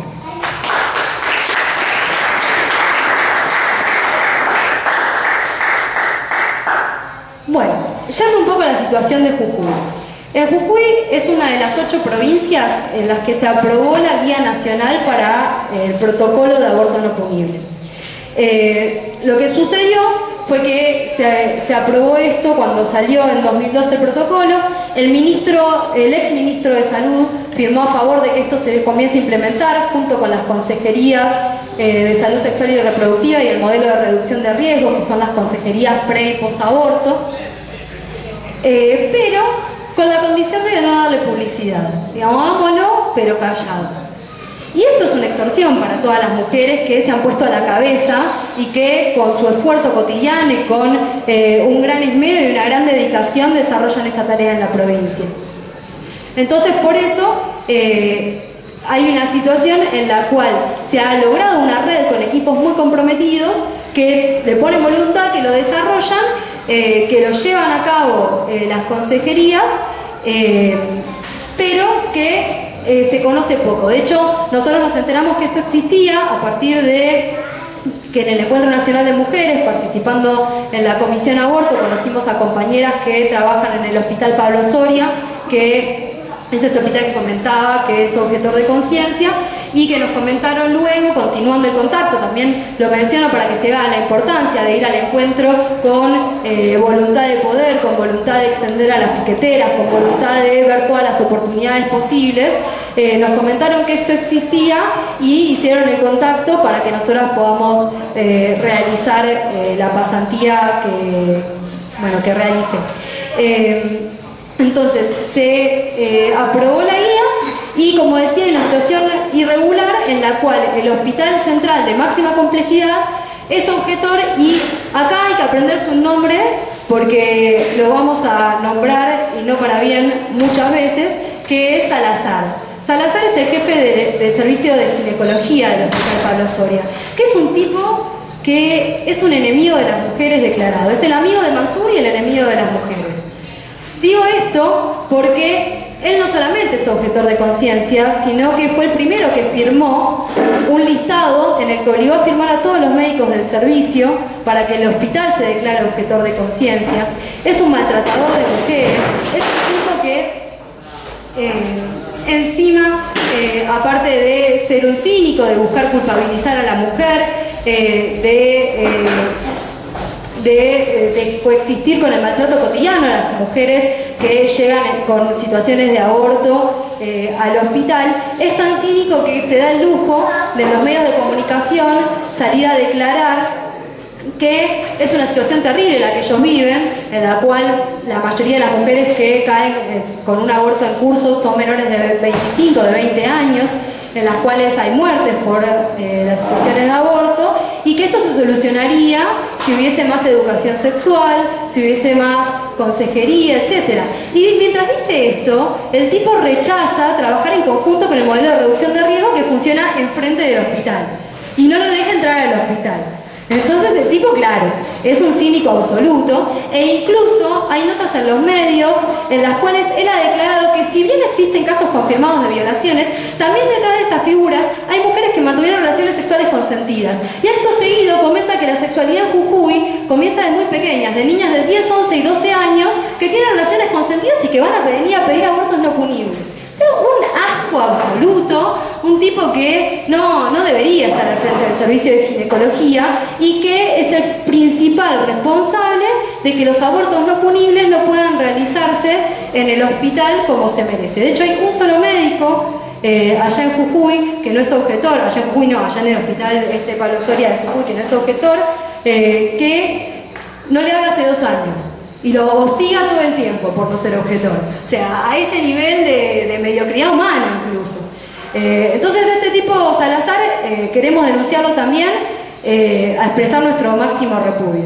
Bueno, yendo un poco a la situación de Jujuy. En Jujuy es una de las ocho provincias en las que se aprobó la Guía Nacional para el Protocolo de Aborto No Punible. Eh, lo que sucedió fue que se, se aprobó esto cuando salió en dos mil doce el protocolo. El ministro, el ex ministro de Salud firmó a favor de que esto se comience a implementar junto con las consejerías eh, de salud sexual y reproductiva y el modelo de reducción de riesgo, que son las consejerías pre y posaborto, eh, pero con la condición de no darle publicidad. Digamos, vámonos, pero callados. Y esto es una extorsión para todas las mujeres que se han puesto a la cabeza y que con su esfuerzo cotidiano y con eh, un gran esmero y una gran dedicación desarrollan esta tarea en la provincia. Entonces, por eso eh, hay una situación en la cual se ha logrado una red con equipos muy comprometidos que le ponen voluntad, que lo desarrollan, eh, que lo llevan a cabo eh, las consejerías, eh, pero que Eh, se conoce poco. De hecho, nosotros nos enteramos que esto existía a partir de que en el Encuentro Nacional de Mujeres, participando en la Comisión Aborto, conocimos a compañeras que trabajan en el Hospital Pablo Soria, que es este hospital que comentaba que es objetor de conciencia, y que nos comentaron luego, continuando el contacto, también lo menciono para que se vea la importancia de ir al encuentro con eh, voluntad de poder, con voluntad de extender a las piqueteras, con voluntad de ver todas las oportunidades posibles. Eh, nos comentaron que esto existía y hicieron el contacto para que nosotras podamos eh, realizar eh, la pasantía que, bueno, que realice. Eh, entonces, se eh, aprobó la guía y, como decía, hay una situación irregular en la cual el Hospital Central de Máxima Complejidad es objetor, y acá hay que aprenderse un nombre porque lo vamos a nombrar, y no para bien, muchas veces, que es Salazar. Salazar es el jefe de, del servicio de ginecología del Hospital Pablo Soria, que es un tipo que es un enemigo de las mujeres declarado. Es el amigo de Mansur y el enemigo de las mujeres. Digo esto porque él no solamente es objetor de conciencia, sino que fue el primero que firmó un listado en el que obligó a firmar a todos los médicos del servicio para que el hospital se declare objetor de conciencia. Es un maltratador de mujeres, es un tipo que eh, encima, eh, aparte de ser un cínico, de buscar culpabilizar a la mujer, eh, de... Eh, De, de coexistir con el maltrato cotidiano a las mujeres que llegan con situaciones de aborto eh, al hospital, es tan cínico que se da el lujo de los medios de comunicación salir a declarar que es una situación terrible la que ellos viven, en la cual la mayoría de las mujeres que caen eh, con un aborto en curso son menores de veinticinco, de veinte años, en las cuales hay muertes por eh, las situaciones de aborto, y que esto se solucionaría si hubiese más educación sexual, si hubiese más consejería, etcétera. Y mientras dice esto, el tipo rechaza trabajar en conjunto con el modelo de reducción de riesgo que funciona enfrente del hospital, y no lo deja entrar al hospital. Entonces el tipo, claro, es un cínico absoluto, e incluso hay notas en los medios en las cuales él ha declarado que, si bien existen casos confirmados de violaciones, también detrás de estas figuras hay mujeres que mantuvieron relaciones sexuales consentidas. Y acto seguido comenta que la sexualidad en Jujuy comienza de muy pequeñas, de niñas de diez, once y doce años que tienen relaciones consentidas y que van a venir a pedir abortos no punibles. O sea, un asco absoluto, un tipo que no, no debería estar al frente del servicio de ginecología, y que es el principal responsable de que los abortos no punibles no puedan realizarse en el hospital como se merece. De hecho, hay un solo médico eh, allá en Jujuy que no es objetor, allá en Jujuy no, allá en el hospital este Pablo Soria de Jujuy, que no es objetor, eh, que no le habla hace dos años. Y lo hostiga todo el tiempo por no ser objetor. O sea, a ese nivel de, de mediocridad humana incluso. Eh, entonces este tipo Salazar eh, queremos denunciarlo también, eh, a expresar nuestro máximo repudio.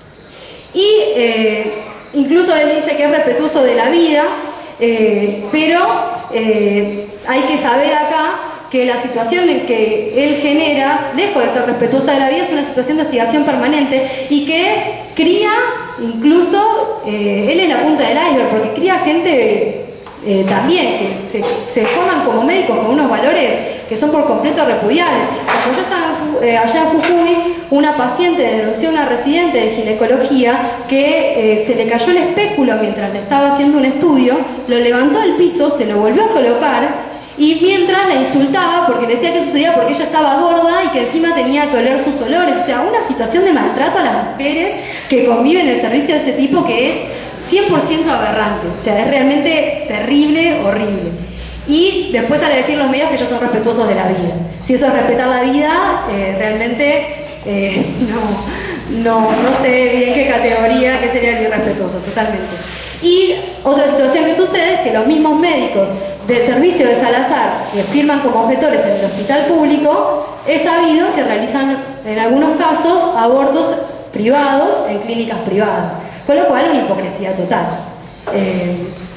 Y eh, incluso él dice que es respetuoso de la vida, eh, pero eh, hay que saber acá que la situación en que él genera, lejos de ser respetuosa de la vida, es una situación de hostigación permanente, y que cría, incluso, eh, él es la punta del iceberg, porque cría gente eh, también que se, se forman como médicos con unos valores que son por completo repudiables. Cuando yo estaba eh, allá en Jujuy, una paciente denunció a una residente de ginecología que eh, se le cayó el espéculo mientras le estaba haciendo un estudio, lo levantó del piso, se lo volvió a colocar, y mientras la insultaba porque le decía que sucedía porque ella estaba gorda y que encima tenía que oler sus olores. O sea, una situación de maltrato a las mujeres que conviven en el servicio de este tipo que es cien por ciento aberrante. O sea, es realmente terrible, horrible. Y después sale a decir los medios que ellos son respetuosos de la vida. Si eso es respetar la vida, eh, realmente eh, no, no, no sé bien qué categoría, qué sería el irrespetuoso, totalmente. Y otra situación que sucede es que los mismos médicos del servicio de Salazar, que firman como objetores en el hospital público, es sabido que realizan en algunos casos abortos privados en clínicas privadas, con lo cual una hipocresía total. Eh,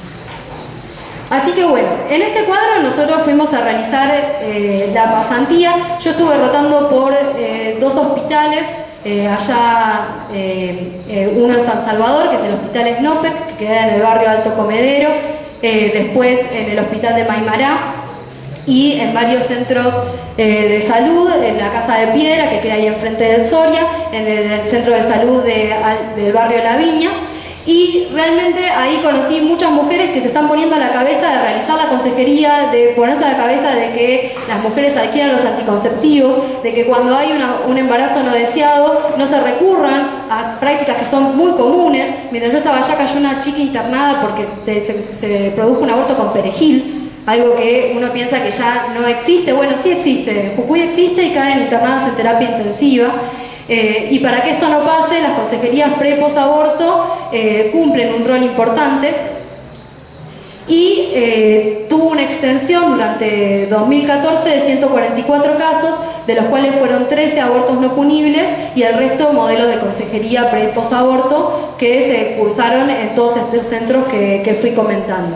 así que bueno, en este cuadro nosotros fuimos a realizar eh, la pasantía. Yo estuve rotando por eh, dos hospitales, eh, allá eh, eh, uno en San Salvador, que es el Hospital Snopek, que queda en el barrio Alto Comedero, Eh, después en el hospital de Maimará, y en varios centros eh, de salud, en la Casa de Piedra, que queda ahí enfrente del Soria, en el centro de salud de, del barrio La Viña. Y realmente ahí conocí muchas mujeres que se están poniendo a la cabeza de realizar la consejería, de ponerse a la cabeza de que las mujeres adquieran los anticonceptivos, de que cuando hay una, un embarazo no deseado no se recurran a prácticas que son muy comunes. Mientras yo estaba allá cayó una chica internada porque te, se, se produjo un aborto con perejil, algo que uno piensa que ya no existe. Bueno, sí existe, en Jujuy existe y caen internadas en terapia intensiva. Eh, y para que esto no pase, las consejerías pre y posaborto eh, cumplen un rol importante y eh, tuvo una extensión durante dos mil catorce de ciento cuarenta y cuatro casos, de los cuales fueron trece abortos no punibles y el resto modelos de consejería pre y posaborto que se cursaron en todos estos centros que, que fui comentando.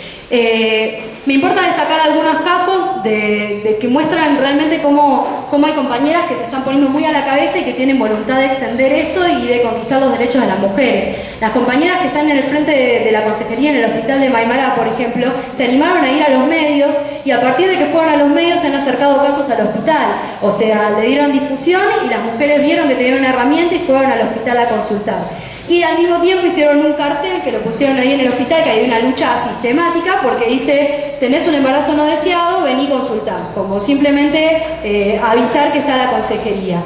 Eh, me importa destacar algunos casos de, de que muestran realmente cómo, cómo hay compañeras que se están poniendo muy a la cabeza y que tienen voluntad de extender esto y de conquistar los derechos de las mujeres. Las compañeras que están en el frente de, de la consejería en el hospital de Maimará, por ejemplo, se animaron a ir a los medios y a partir de que fueron a los medios se han acercado casos al hospital. O sea, le dieron difusión y las mujeres vieron que tenían una herramienta y fueron al hospital a consultar. Y al mismo tiempo hicieron un cartel que lo pusieron ahí en el hospital, que hay una lucha sistemática porque dice: tenés un embarazo no deseado, vení y consultar, como simplemente eh, avisar que está la consejería.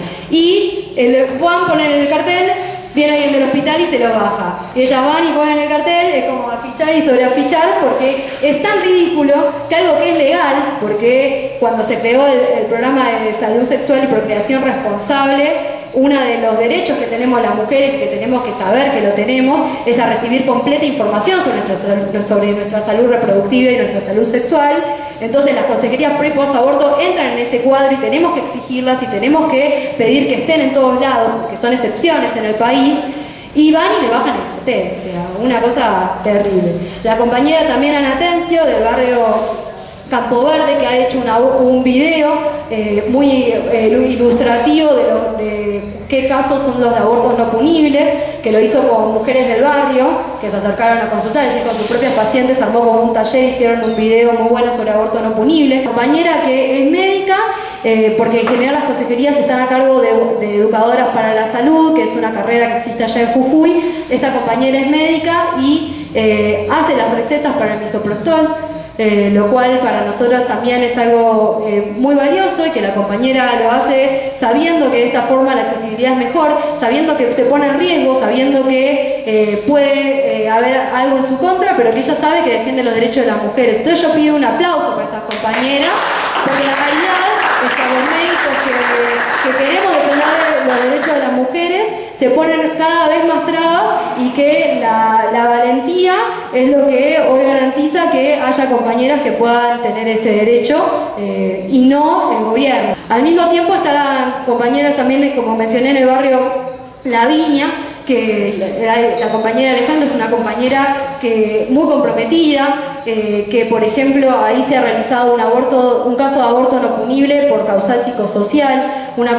Y el, van a poner el cartel, viene alguien del hospital y se lo baja. Y ellas van y ponen el cartel, es como afichar y sobreafichar, porque es tan ridículo que algo que es legal, porque cuando se creó el, el programa de salud sexual y procreación responsable, uno de los derechos que tenemos las mujeres y que tenemos que saber que lo tenemos es a recibir completa información sobre nuestra, sobre nuestra salud reproductiva y nuestra salud sexual. Entonces las consejerías pre y posaborto entran en ese cuadro y tenemos que exigirlas y tenemos que pedir que estén en todos lados, porque son excepciones en el país, y van y le bajan el cartel, o sea, una cosa terrible. La compañera también Ana Atencio, del barrio Campo Verde, que ha hecho una, un video eh, muy eh, ilustrativo de, lo, de qué casos son los de abortos no punibles, que lo hizo con mujeres del barrio que se acercaron a consultar, es decir, con sus propias pacientes, armó como un taller, hicieron un video muy bueno sobre aborto no punible. Compañera que es médica, eh, porque en general las consejerías están a cargo de, de educadoras para la salud, que es una carrera que existe allá en Jujuy. Esta compañera es médica y eh, hace las recetas para el misoprostol. Eh, lo cual para nosotras también es algo eh, muy valioso, y que la compañera lo hace sabiendo que de esta forma la accesibilidad es mejor, sabiendo que se pone en riesgo, sabiendo que eh, puede eh, haber algo en su contra, pero que ella sabe que defiende los derechos de las mujeres. Entonces yo pido un aplauso para estas compañeras, porque la realidad es que los médicos que, que queremos defender los derechos de las mujeres se ponen cada vez más trabas, y que la, la valentía es lo que hoy garantiza que haya compañeras que puedan tener ese derecho eh, y no el gobierno. Al mismo tiempo están compañeras también, como mencioné, en el barrio La Viña, que la, la compañera Alejandra es una compañera que muy comprometida, eh, que por ejemplo ahí se ha realizado un aborto, un caso de aborto no punible por causal psicosocial, una,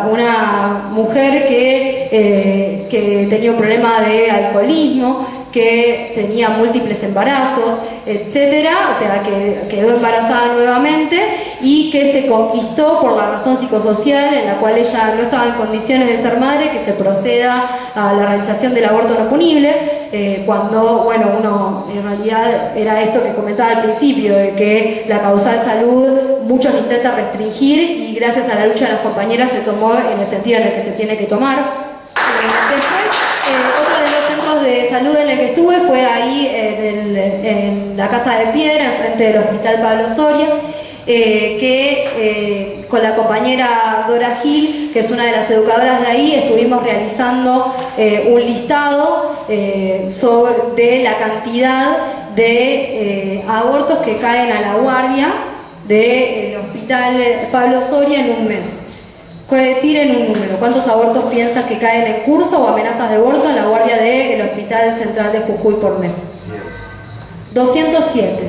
una mujer que, eh, que tenía un problema de alcoholismo, que tenía múltiples embarazos, etcétera, o sea, que quedó embarazada nuevamente y que se conquistó por la razón psicosocial en la cual ella no estaba en condiciones de ser madre, que se proceda a la realización del aborto no punible, eh, cuando, bueno, uno en realidad era esto que comentaba al principio, de que la causal salud muchos intentan restringir, y gracias a la lucha de las compañeras se tomó en el sentido en el que se tiene que tomar. Eh, después, eh, otro de los centros de salud en el que estuve fue ahí en, el, en la Casa de Piedra, enfrente del Hospital Pablo Soria, eh, que eh, con la compañera Dora Gil, que es una de las educadoras de ahí, estuvimos realizando eh, un listado eh, sobre de la cantidad de eh, abortos que caen a la guardia del Hospital Pablo Soria en un mes. Tiren un número. ¿Cuántos abortos piensan que caen en curso o amenazas de aborto en la guardia del Hospital Central de Jujuy por mes? doscientos siete.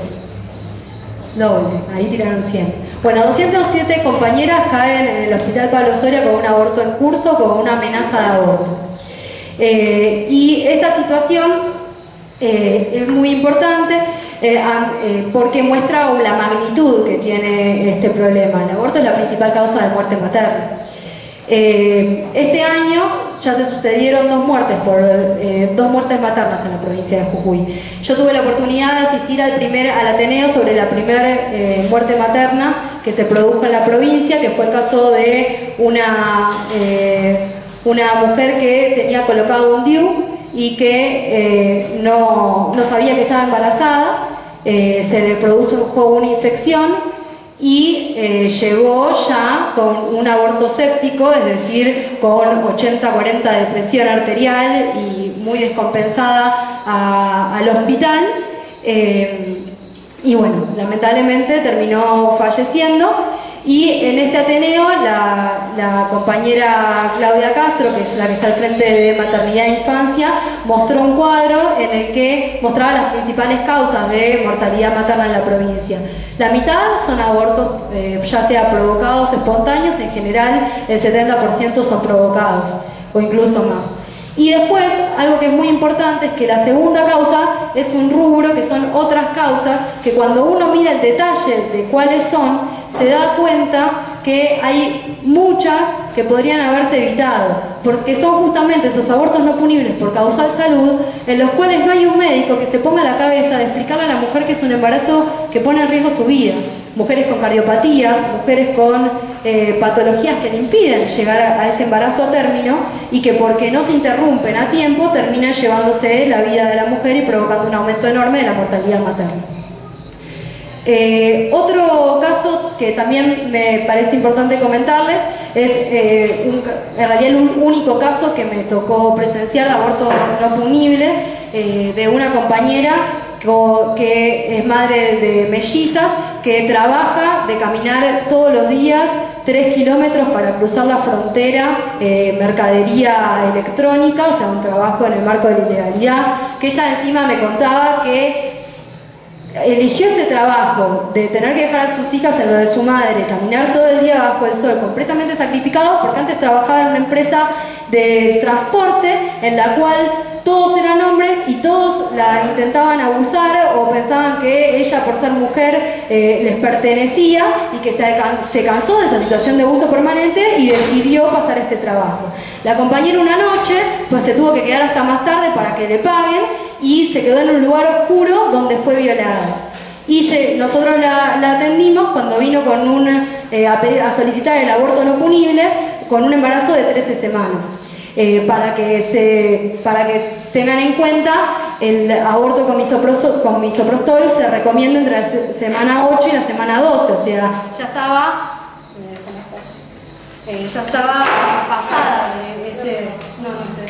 Doble, ahí tiraron cien. Bueno, doscientas siete compañeras caen en el Hospital Pablo Soria con un aborto en curso, con una amenaza de aborto. Eh, y esta situación eh, es muy importante. eh, eh, porque muestra la magnitud que tiene este problema. El aborto es la principal causa de muerte materna. Eh, este año ya se sucedieron dos muertes por eh, dos muertes maternas en la provincia de Jujuy. Yo tuve la oportunidad de asistir al primer al Ateneo sobre la primera eh, muerte materna que se produjo en la provincia, que fue el caso de una eh, una mujer que tenía colocado un D I U y que eh, no, no sabía que estaba embarazada, eh, se le produjo una infección y eh, llegó ya con un aborto séptico, es decir, con ochenta cuarenta de presión arterial y muy descompensada a, al hospital. Eh, y bueno, lamentablemente terminó falleciendo. Y en este Ateneo la, la compañera Claudia Castro, que es la que está al frente de Maternidad e Infancia, mostró un cuadro en el que mostraba las principales causas de mortalidad materna en la provincia. La mitad son abortos eh, ya sea provocados o espontáneos, en general el setenta por ciento son provocados o incluso más. Y después, algo que es muy importante es que la segunda causa es un rubro que son otras causas que cuando uno mira el detalle de cuáles son, se da cuenta que hay muchas que podrían haberse evitado, porque son justamente esos abortos no punibles por causal salud, en los cuales no hay un médico que se ponga a la cabeza de explicarle a la mujer que es un embarazo que pone en riesgo su vida. Mujeres con cardiopatías, mujeres con eh, patologías que le impiden llegar a, a ese embarazo a término y que porque no se interrumpen a tiempo terminan llevándose la vida de la mujer y provocando un aumento enorme de la mortalidad materna. Eh, otro caso que también me parece importante comentarles es eh, un, en realidad el único caso que me tocó presenciar de aborto no punible eh, de una compañera que es madre de mellizas, que trabaja de caminar todos los días tres kilómetros para cruzar la frontera, eh, mercadería electrónica, o sea, un trabajo en el marco de la ilegalidad, que ella encima me contaba que eligió este trabajo de tener que dejar a sus hijas en lo de su madre, caminar todo el día bajo el sol, completamente sacrificado, porque antes trabajaba en una empresa de transporte en la cual todos eran hombres y todos la intentaban abusar o pensaban que ella, por ser mujer, eh, les pertenecía y que se, se cansó de esa situación de abuso permanente y decidió pasar este trabajo. La compañera una noche pues se tuvo que quedar hasta más tarde para que le paguen y se quedó en un lugar oscuro donde fue violada. Y nosotros la, la atendimos cuando vino con un, eh, a, pedir, a solicitar el aborto no punible con un embarazo de trece semanas. Eh, para, que se, para que tengan en cuenta, el aborto con misoprostol, con misoprostol se recomienda entre la semana ocho y la semana doce, o sea, ya estaba, eh, ya estaba pasada de ese, no, no sé,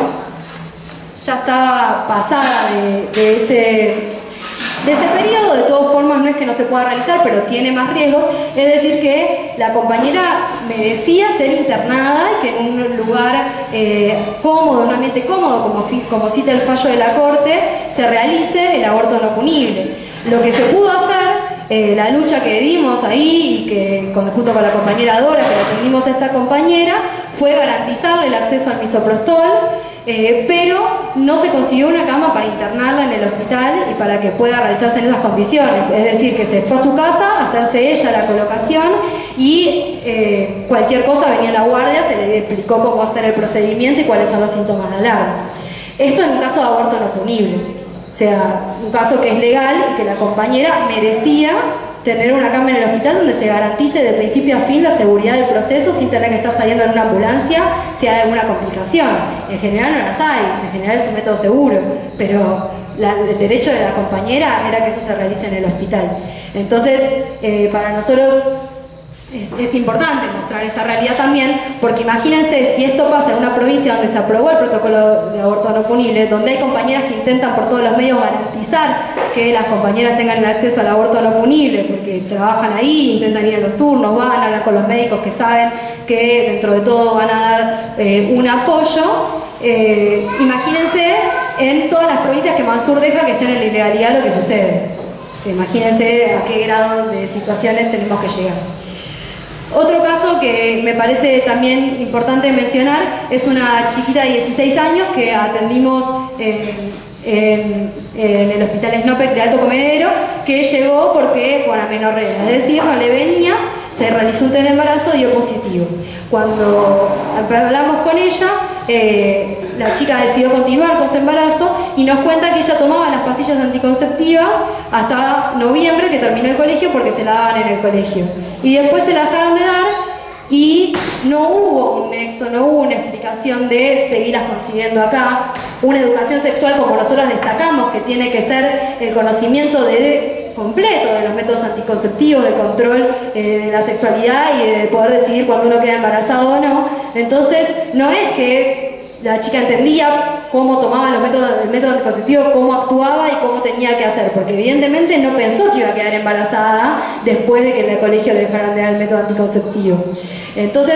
ya estaba pasada de, de ese... De ese periodo. De todas formas, no es que no se pueda realizar, pero tiene más riesgos. Es decir, que la compañera merecía ser internada y que en un lugar eh, cómodo, en un ambiente cómodo, como, como cita el fallo de la Corte, se realice el aborto no punible. Lo que se pudo hacer, eh, la lucha que dimos ahí y que con, junto con la compañera Dora, que atendimos a esta compañera, fue garantizarle el acceso al misoprostol. Eh, pero no se consiguió una cama para internarla en el hospital y para que pueda realizarse en esas condiciones, es decir, que se fue a su casa a hacerse ella la colocación y eh, cualquier cosa venía la guardia, se le explicó cómo hacer el procedimiento y cuáles son los síntomas de alarma. Esto en un caso de aborto no punible, o sea, un caso que es legal y que la compañera merecía tener una cama en el hospital donde se garantice de principio a fin la seguridad del proceso sin tener que estar saliendo en una ambulancia si hay alguna complicación. En general no las hay, en general es un método seguro, pero la, el derecho de la compañera era que eso se realice en el hospital. Entonces, eh, para nosotros es, es importante mostrar esta realidad también, porque imagínense si esto pasa en una provincia donde se aprobó el protocolo de aborto no punible, donde hay compañeras que intentan por todos los medios garantizar que las compañeras tengan el acceso al aborto no punible, porque trabajan ahí, intentan ir a los turnos, van a hablar con los médicos que saben que dentro de todo van a dar eh, un apoyo. Eh, imagínense en todas las provincias que Mansur deja que estén en la ilegalidad lo que sucede. Imagínense a qué grado de situaciones tenemos que llegar. Otro caso que me parece también importante mencionar es una chiquita de dieciséis años que atendimos eh, en, en el hospital Snopek de Alto Comedero, que llegó porque con amenorrea, es decir, no le venía, se realizó un test de embarazo, dio positivo. Cuando hablamos con ella, eh, la chica decidió continuar con su embarazo y nos cuenta que ella tomaba las pastillas anticonceptivas hasta noviembre, que terminó el colegio, porque se la daban en el colegio. Y después se la dejaron de dar y no hubo un nexo, no hubo una explicación de seguirlas consiguiendo acá. Una educación sexual, como nosotros destacamos, que tiene que ser el conocimiento de, completo de los métodos anticonceptivos, de control eh, de la sexualidad y de poder decidir cuando uno queda embarazado o no. Entonces, no es que la chica entendía cómo tomaba los métodos, el método anticonceptivo, cómo actuaba y cómo tenía que hacer, porque evidentemente no pensó que iba a quedar embarazada después de que en el colegio le dejaran de dar el método anticonceptivo. Entonces,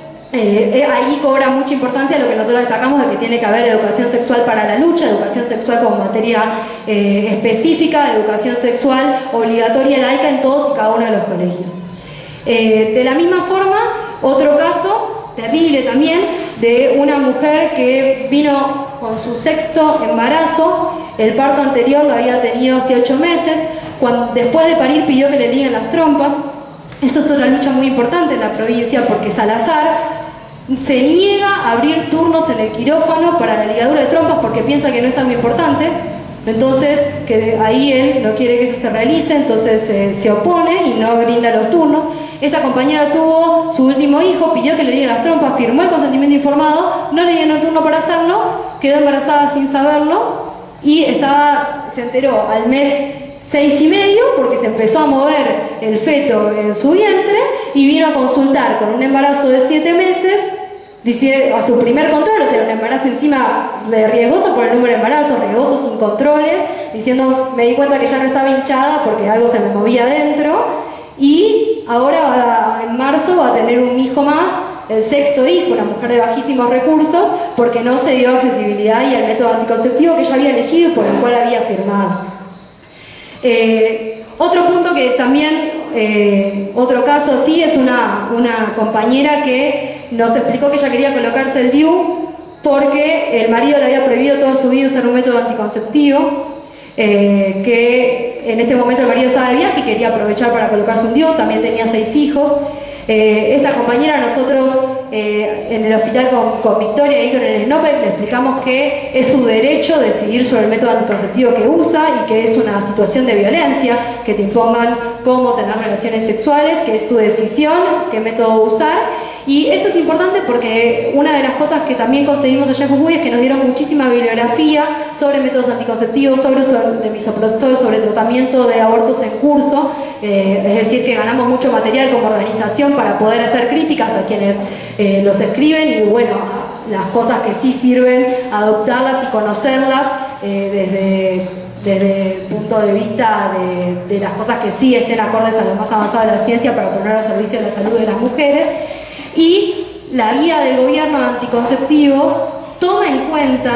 eh, ahí cobra mucha importancia lo que nosotros destacamos de que tiene que haber educación sexual para la lucha, educación sexual como materia eh, específica, educación sexual obligatoria y laica en todos y cada uno de los colegios. Eh, de la misma forma, otro caso terrible también de una mujer que vino con su sexto embarazo. El parto anterior lo había tenido hace ocho meses. Cuando, después de parir, pidió que le liguen las trompas. Eso es otra lucha muy importante en la provincia, porque Salazar se niega a abrir turnos en el quirófano para la ligadura de trompas porque piensa que no es algo importante. Entonces, que ahí él no quiere que eso se realice, entonces eh, se opone y no brinda los turnos. Esta compañera tuvo su último hijo, pidió que le dieran las trompas, firmó el consentimiento informado, no le dieron turno para hacerlo, quedó embarazada sin saberlo y estaba, se enteró al mes seis y medio porque se empezó a mover el feto en su vientre y vino a consultar con un embarazo de siete meses. Dice a su primer control, o sea, un embarazo encima de riesgoso por el número de embarazos, riesgoso sin controles, diciendo, me di cuenta que ya no estaba hinchada porque algo se me movía adentro, y ahora va a, en marzo va a tener un hijo más, el sexto hijo, una mujer de bajísimos recursos, porque no se dio accesibilidad y al método anticonceptivo que ella había elegido y por el cual había firmado. Eh, Otro punto que también, eh, otro caso así, es una, una compañera que nos explicó que ella quería colocarse el D I U porque el marido le había prohibido toda su vida usar un método anticonceptivo, eh, que en este momento el marido estaba de viaje y quería aprovechar para colocarse un D I U, también tenía seis hijos. Eh, esta compañera, nosotros eh, en el hospital con, con Victoria y con el Snopek le explicamos que es su derecho decidir sobre el método anticonceptivo que usa y que es una situación de violencia que te impongan cómo tener relaciones sexuales, que es su decisión qué método usar. Y esto es importante porque una de las cosas que también conseguimos allá en Jujuy es que nos dieron muchísima bibliografía sobre métodos anticonceptivos, sobre uso de misoprostol, sobre tratamiento de abortos en curso, eh, es decir, que ganamos mucho material como organización para poder hacer críticas a quienes eh, los escriben y bueno, las cosas que sí sirven, adoptarlas y conocerlas eh, desde... desde el punto de vista de, de las cosas que sí estén acordes a lo más avanzado de la ciencia para poner al servicio de la salud de las mujeres. Y la guía del gobierno de anticonceptivos toma en cuenta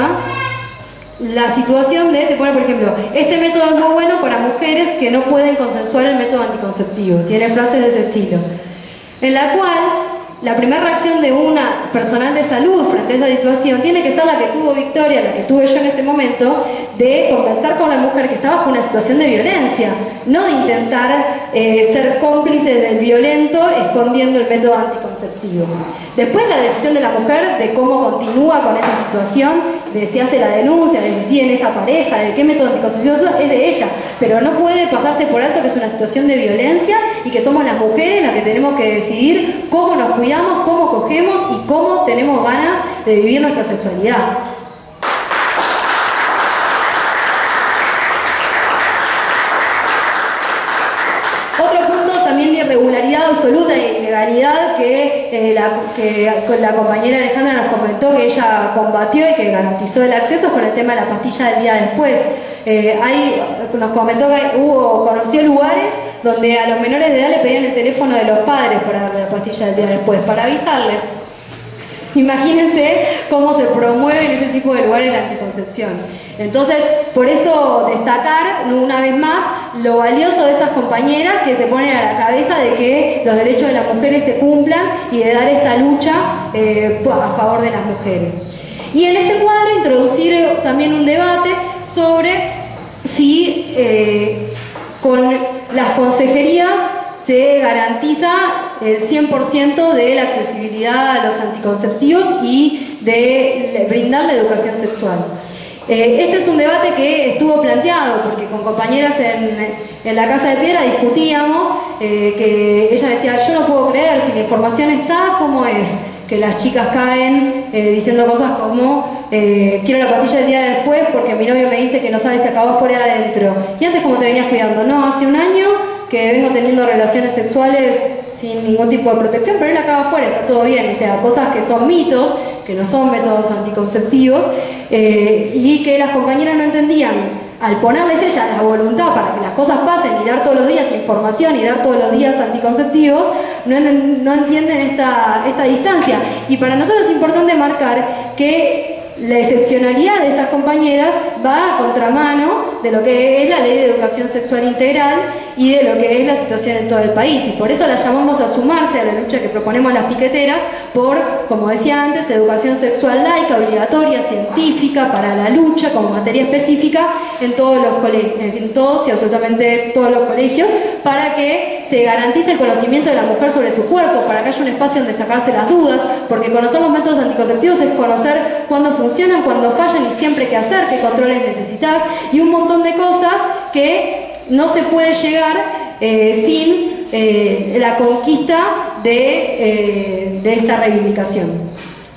la situación de, te pone por ejemplo, este método es muy bueno para mujeres que no pueden consensuar el método anticonceptivo, tiene frases de ese estilo, en la cual la primera reacción de una personal de salud frente a esa situación tiene que ser la que tuvo Victoria, la que tuve yo en ese momento, de conversar con la mujer que está bajo una situación de violencia, no de intentar eh, ser cómplice del violento escondiendo el método anticonceptivo. Después la decisión de la mujer de cómo continúa con esa situación, de si hace la denuncia, de si sigue en esa pareja, de qué método anticonceptivo usa, es de ella, pero no puede pasarse por alto que es una situación de violencia y que somos las mujeres las que tenemos que decidir cómo nos cuidamos, cómo cogemos y cómo tenemos ganas de vivir nuestra sexualidad. Otro punto también de irregularidad absoluta e ilegalidad que, eh, la, que la compañera Alejandra nos comentó que ella combatió y que garantizó el acceso con el tema de la pastilla del día después. Eh, hay, nos comentó que hubo, conoció lugares donde a los menores de edad le pedían el teléfono de los padres para darle la pastilla del día después, para avisarles. Imagínense cómo se promueve en ese tipo de lugares la anticoncepción. Entonces, por eso destacar una vez más lo valioso de estas compañeras que se ponen a la cabeza de que los derechos de las mujeres se cumplan y de dar esta lucha eh, a favor de las mujeres. Y en este cuadro introducir también un debate sobre si eh, con las consejerías se garantiza el cien por ciento de la accesibilidad a los anticonceptivos y de brindar la educación sexual. Eh, este es un debate que estuvo planteado porque con compañeras en, en la Casa de Piedra discutíamos eh, que ella decía, yo no puedo creer, si la información está, ¿cómo es que las chicas caen eh, diciendo cosas como eh, quiero la pastilla el día después porque mi novio me dice que no sabe si acabó afuera o adentro? Y antes, ¿cómo te venías cuidando? No, hace un año que vengo teniendo relaciones sexuales sin ningún tipo de protección, pero él acaba afuera, está todo bien. O sea, cosas que son mitos, que no son métodos anticonceptivos, eh, y que las compañeras no entendían. Al ponerles ellas la voluntad para que las cosas pasen y dar todos los días información y dar todos los días anticonceptivos, no, no entienden esta, esta distancia. Y para nosotros es importante marcar que la excepcionalidad de estas compañeras va a contramano de lo que es la Ley de Educación Sexual Integral y de lo que es la situación en todo el país. Y por eso las llamamos a sumarse a la lucha que proponemos las piqueteras por, como decía antes, educación sexual laica, obligatoria, científica, para la lucha como materia específica en todos los colegios, en todos y absolutamente todos los colegios, para que se garantice el conocimiento de la mujer sobre su cuerpo, para que haya un espacio donde sacarse las dudas, porque conocer los métodos anticonceptivos es conocer cuándo funcionan, cuándo fallan y siempre qué hacer, qué controles necesitas y un montón de cosas que no se puede llegar eh, sin eh, la conquista de, eh, de esta reivindicación.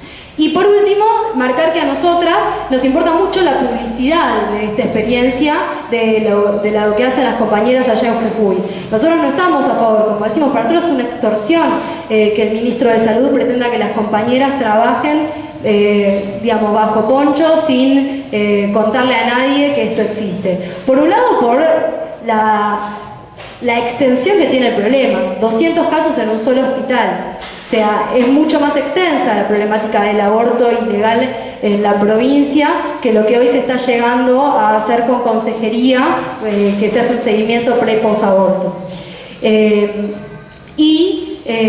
Y por último, marcar que a nosotras nos importa mucho la publicidad de esta experiencia, de lo, de lo que hacen las compañeras allá en Jujuy. Nosotros no estamos a favor, como decimos, para nosotros es una extorsión eh, que el ministro de Salud pretenda que las compañeras trabajen, eh, digamos, bajo poncho, sin eh, contarle a nadie que esto existe. Por un lado, por la, la extensión que tiene el problema, doscientos casos en un solo hospital. O sea, es mucho más extensa la problemática del aborto ilegal en la provincia que lo que hoy se está llegando a hacer con consejería, eh, que se hace un seguimiento pre y posaborto. Eh, y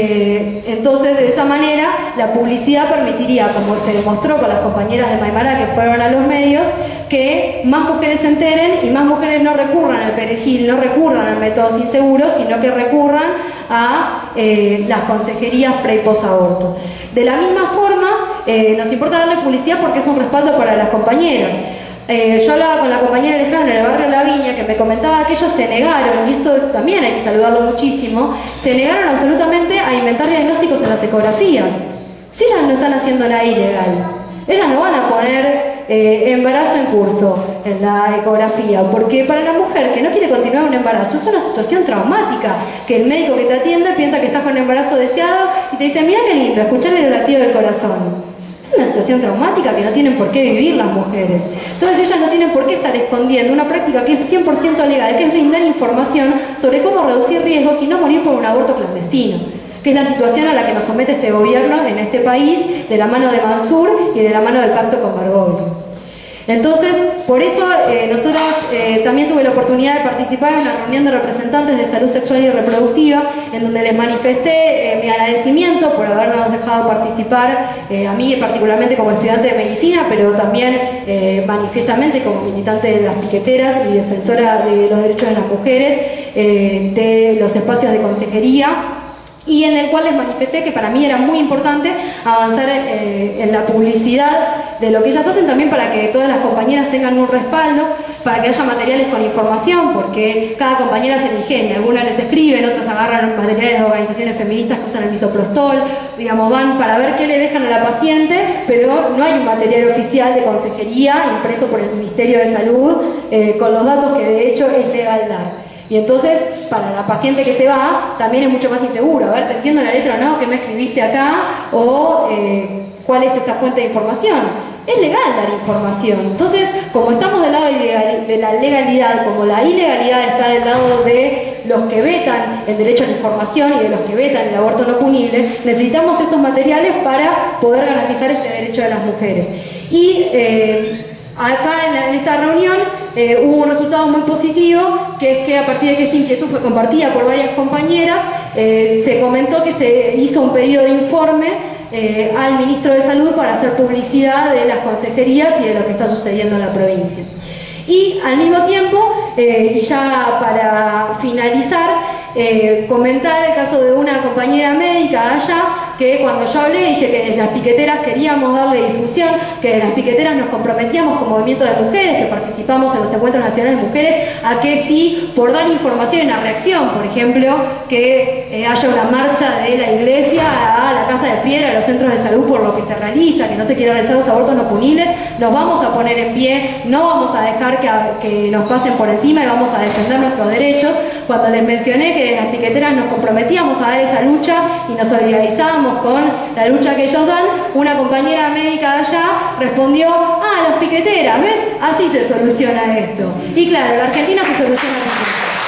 eh, entonces, de esa manera, la publicidad permitiría, como se demostró con las compañeras de Maimará que fueron a los medios, que más mujeres se enteren y más mujeres no recurran al perejil, no recurran a métodos inseguros, sino que recurran a eh, las consejerías pre y posaborto. De la misma forma, eh, nos importa darle publicidad porque es un respaldo para las compañeras. Eh, yo hablaba con la compañera Alejandra en el barrio La Viña, que me comentaba que ellas se negaron, y esto es, también hay que saludarlo muchísimo, se negaron absolutamente a inventar diagnósticos en las ecografías. Si ellas no están haciendo nada ilegal, ellas no van a poner eh, embarazo en curso en la ecografía, porque para la mujer que no quiere continuar un embarazo es una situación traumática, que el médico que te atiende piensa que estás con un embarazo deseado y te dice, mira qué lindo, escuchar el latido del corazón. Es una situación traumática que no tienen por qué vivir las mujeres. Entonces ellas no tienen por qué estar escondiendo una práctica que es cien por ciento legal, que es brindar información sobre cómo reducir riesgos y no morir por un aborto clandestino, que es la situación a la que nos somete este gobierno en este país, de la mano de Mansur y de la mano del pacto con Bergoglio. Entonces, por eso eh, nosotras eh, también tuve la oportunidad de participar en una reunión de representantes de salud sexual y reproductiva, en donde les manifesté eh, mi agradecimiento por habernos dejado participar, eh, a mí particularmente como estudiante de medicina, pero también eh, manifiestamente como militante de las piqueteras y defensora de los derechos de las mujeres, eh, de los espacios de consejería, y en el cual les manifesté que para mí era muy importante avanzar eh, en la publicidad de lo que ellas hacen, también para que todas las compañeras tengan un respaldo, para que haya materiales con información, porque cada compañera se ingenia, algunas les escriben, otras agarran materiales de organizaciones feministas que usan el misoprostol, digamos, van para ver qué le dejan a la paciente, pero no hay un material oficial de consejería impreso por el Ministerio de Salud eh, con los datos que de hecho es legal dar. Y entonces, para la paciente que se va, también es mucho más inseguro. A ver, ¿te entiendo la letra o no? ¿Qué me escribiste acá? O eh, ¿cuál es esta fuente de información? Es legal dar información. Entonces, como estamos del lado de la legalidad, como la ilegalidad está del lado de los que vetan el derecho a la información y de los que vetan el aborto no punible, necesitamos estos materiales para poder garantizar este derecho de las mujeres. Y eh, acá en, la, en esta reunión eh, hubo un resultado muy positivo, que es que a partir de que esta inquietud fue compartida por varias compañeras, eh, se comentó que se hizo un pedido de informe eh, al ministro de Salud para hacer publicidad de las consejerías y de lo que está sucediendo en la provincia. Y al mismo tiempo, eh, y ya para finalizar, Eh, comentar el caso de una compañera médica allá, que cuando yo hablé dije que desde las piqueteras queríamos darle difusión, que desde las piqueteras nos comprometíamos con movimiento de mujeres, que participamos en los encuentros nacionales de mujeres, a que sí, por dar información y una reacción, por ejemplo, que eh, haya una marcha de la iglesia a la Casa de Piedra, a los centros de salud por lo que se realiza, que no se quieren realizar los abortos no punibles, nos vamos a poner en pie, no vamos a dejar que, que nos pasen por encima y vamos a defender nuestros derechos. Cuando les mencioné que desde las piqueteras nos comprometíamos a dar esa lucha y nos solidarizábamos con la lucha que ellos dan, una compañera médica de allá respondió: ah, las piqueteras, ¿ves? Así se soluciona esto. Y claro, la Argentina se soluciona así.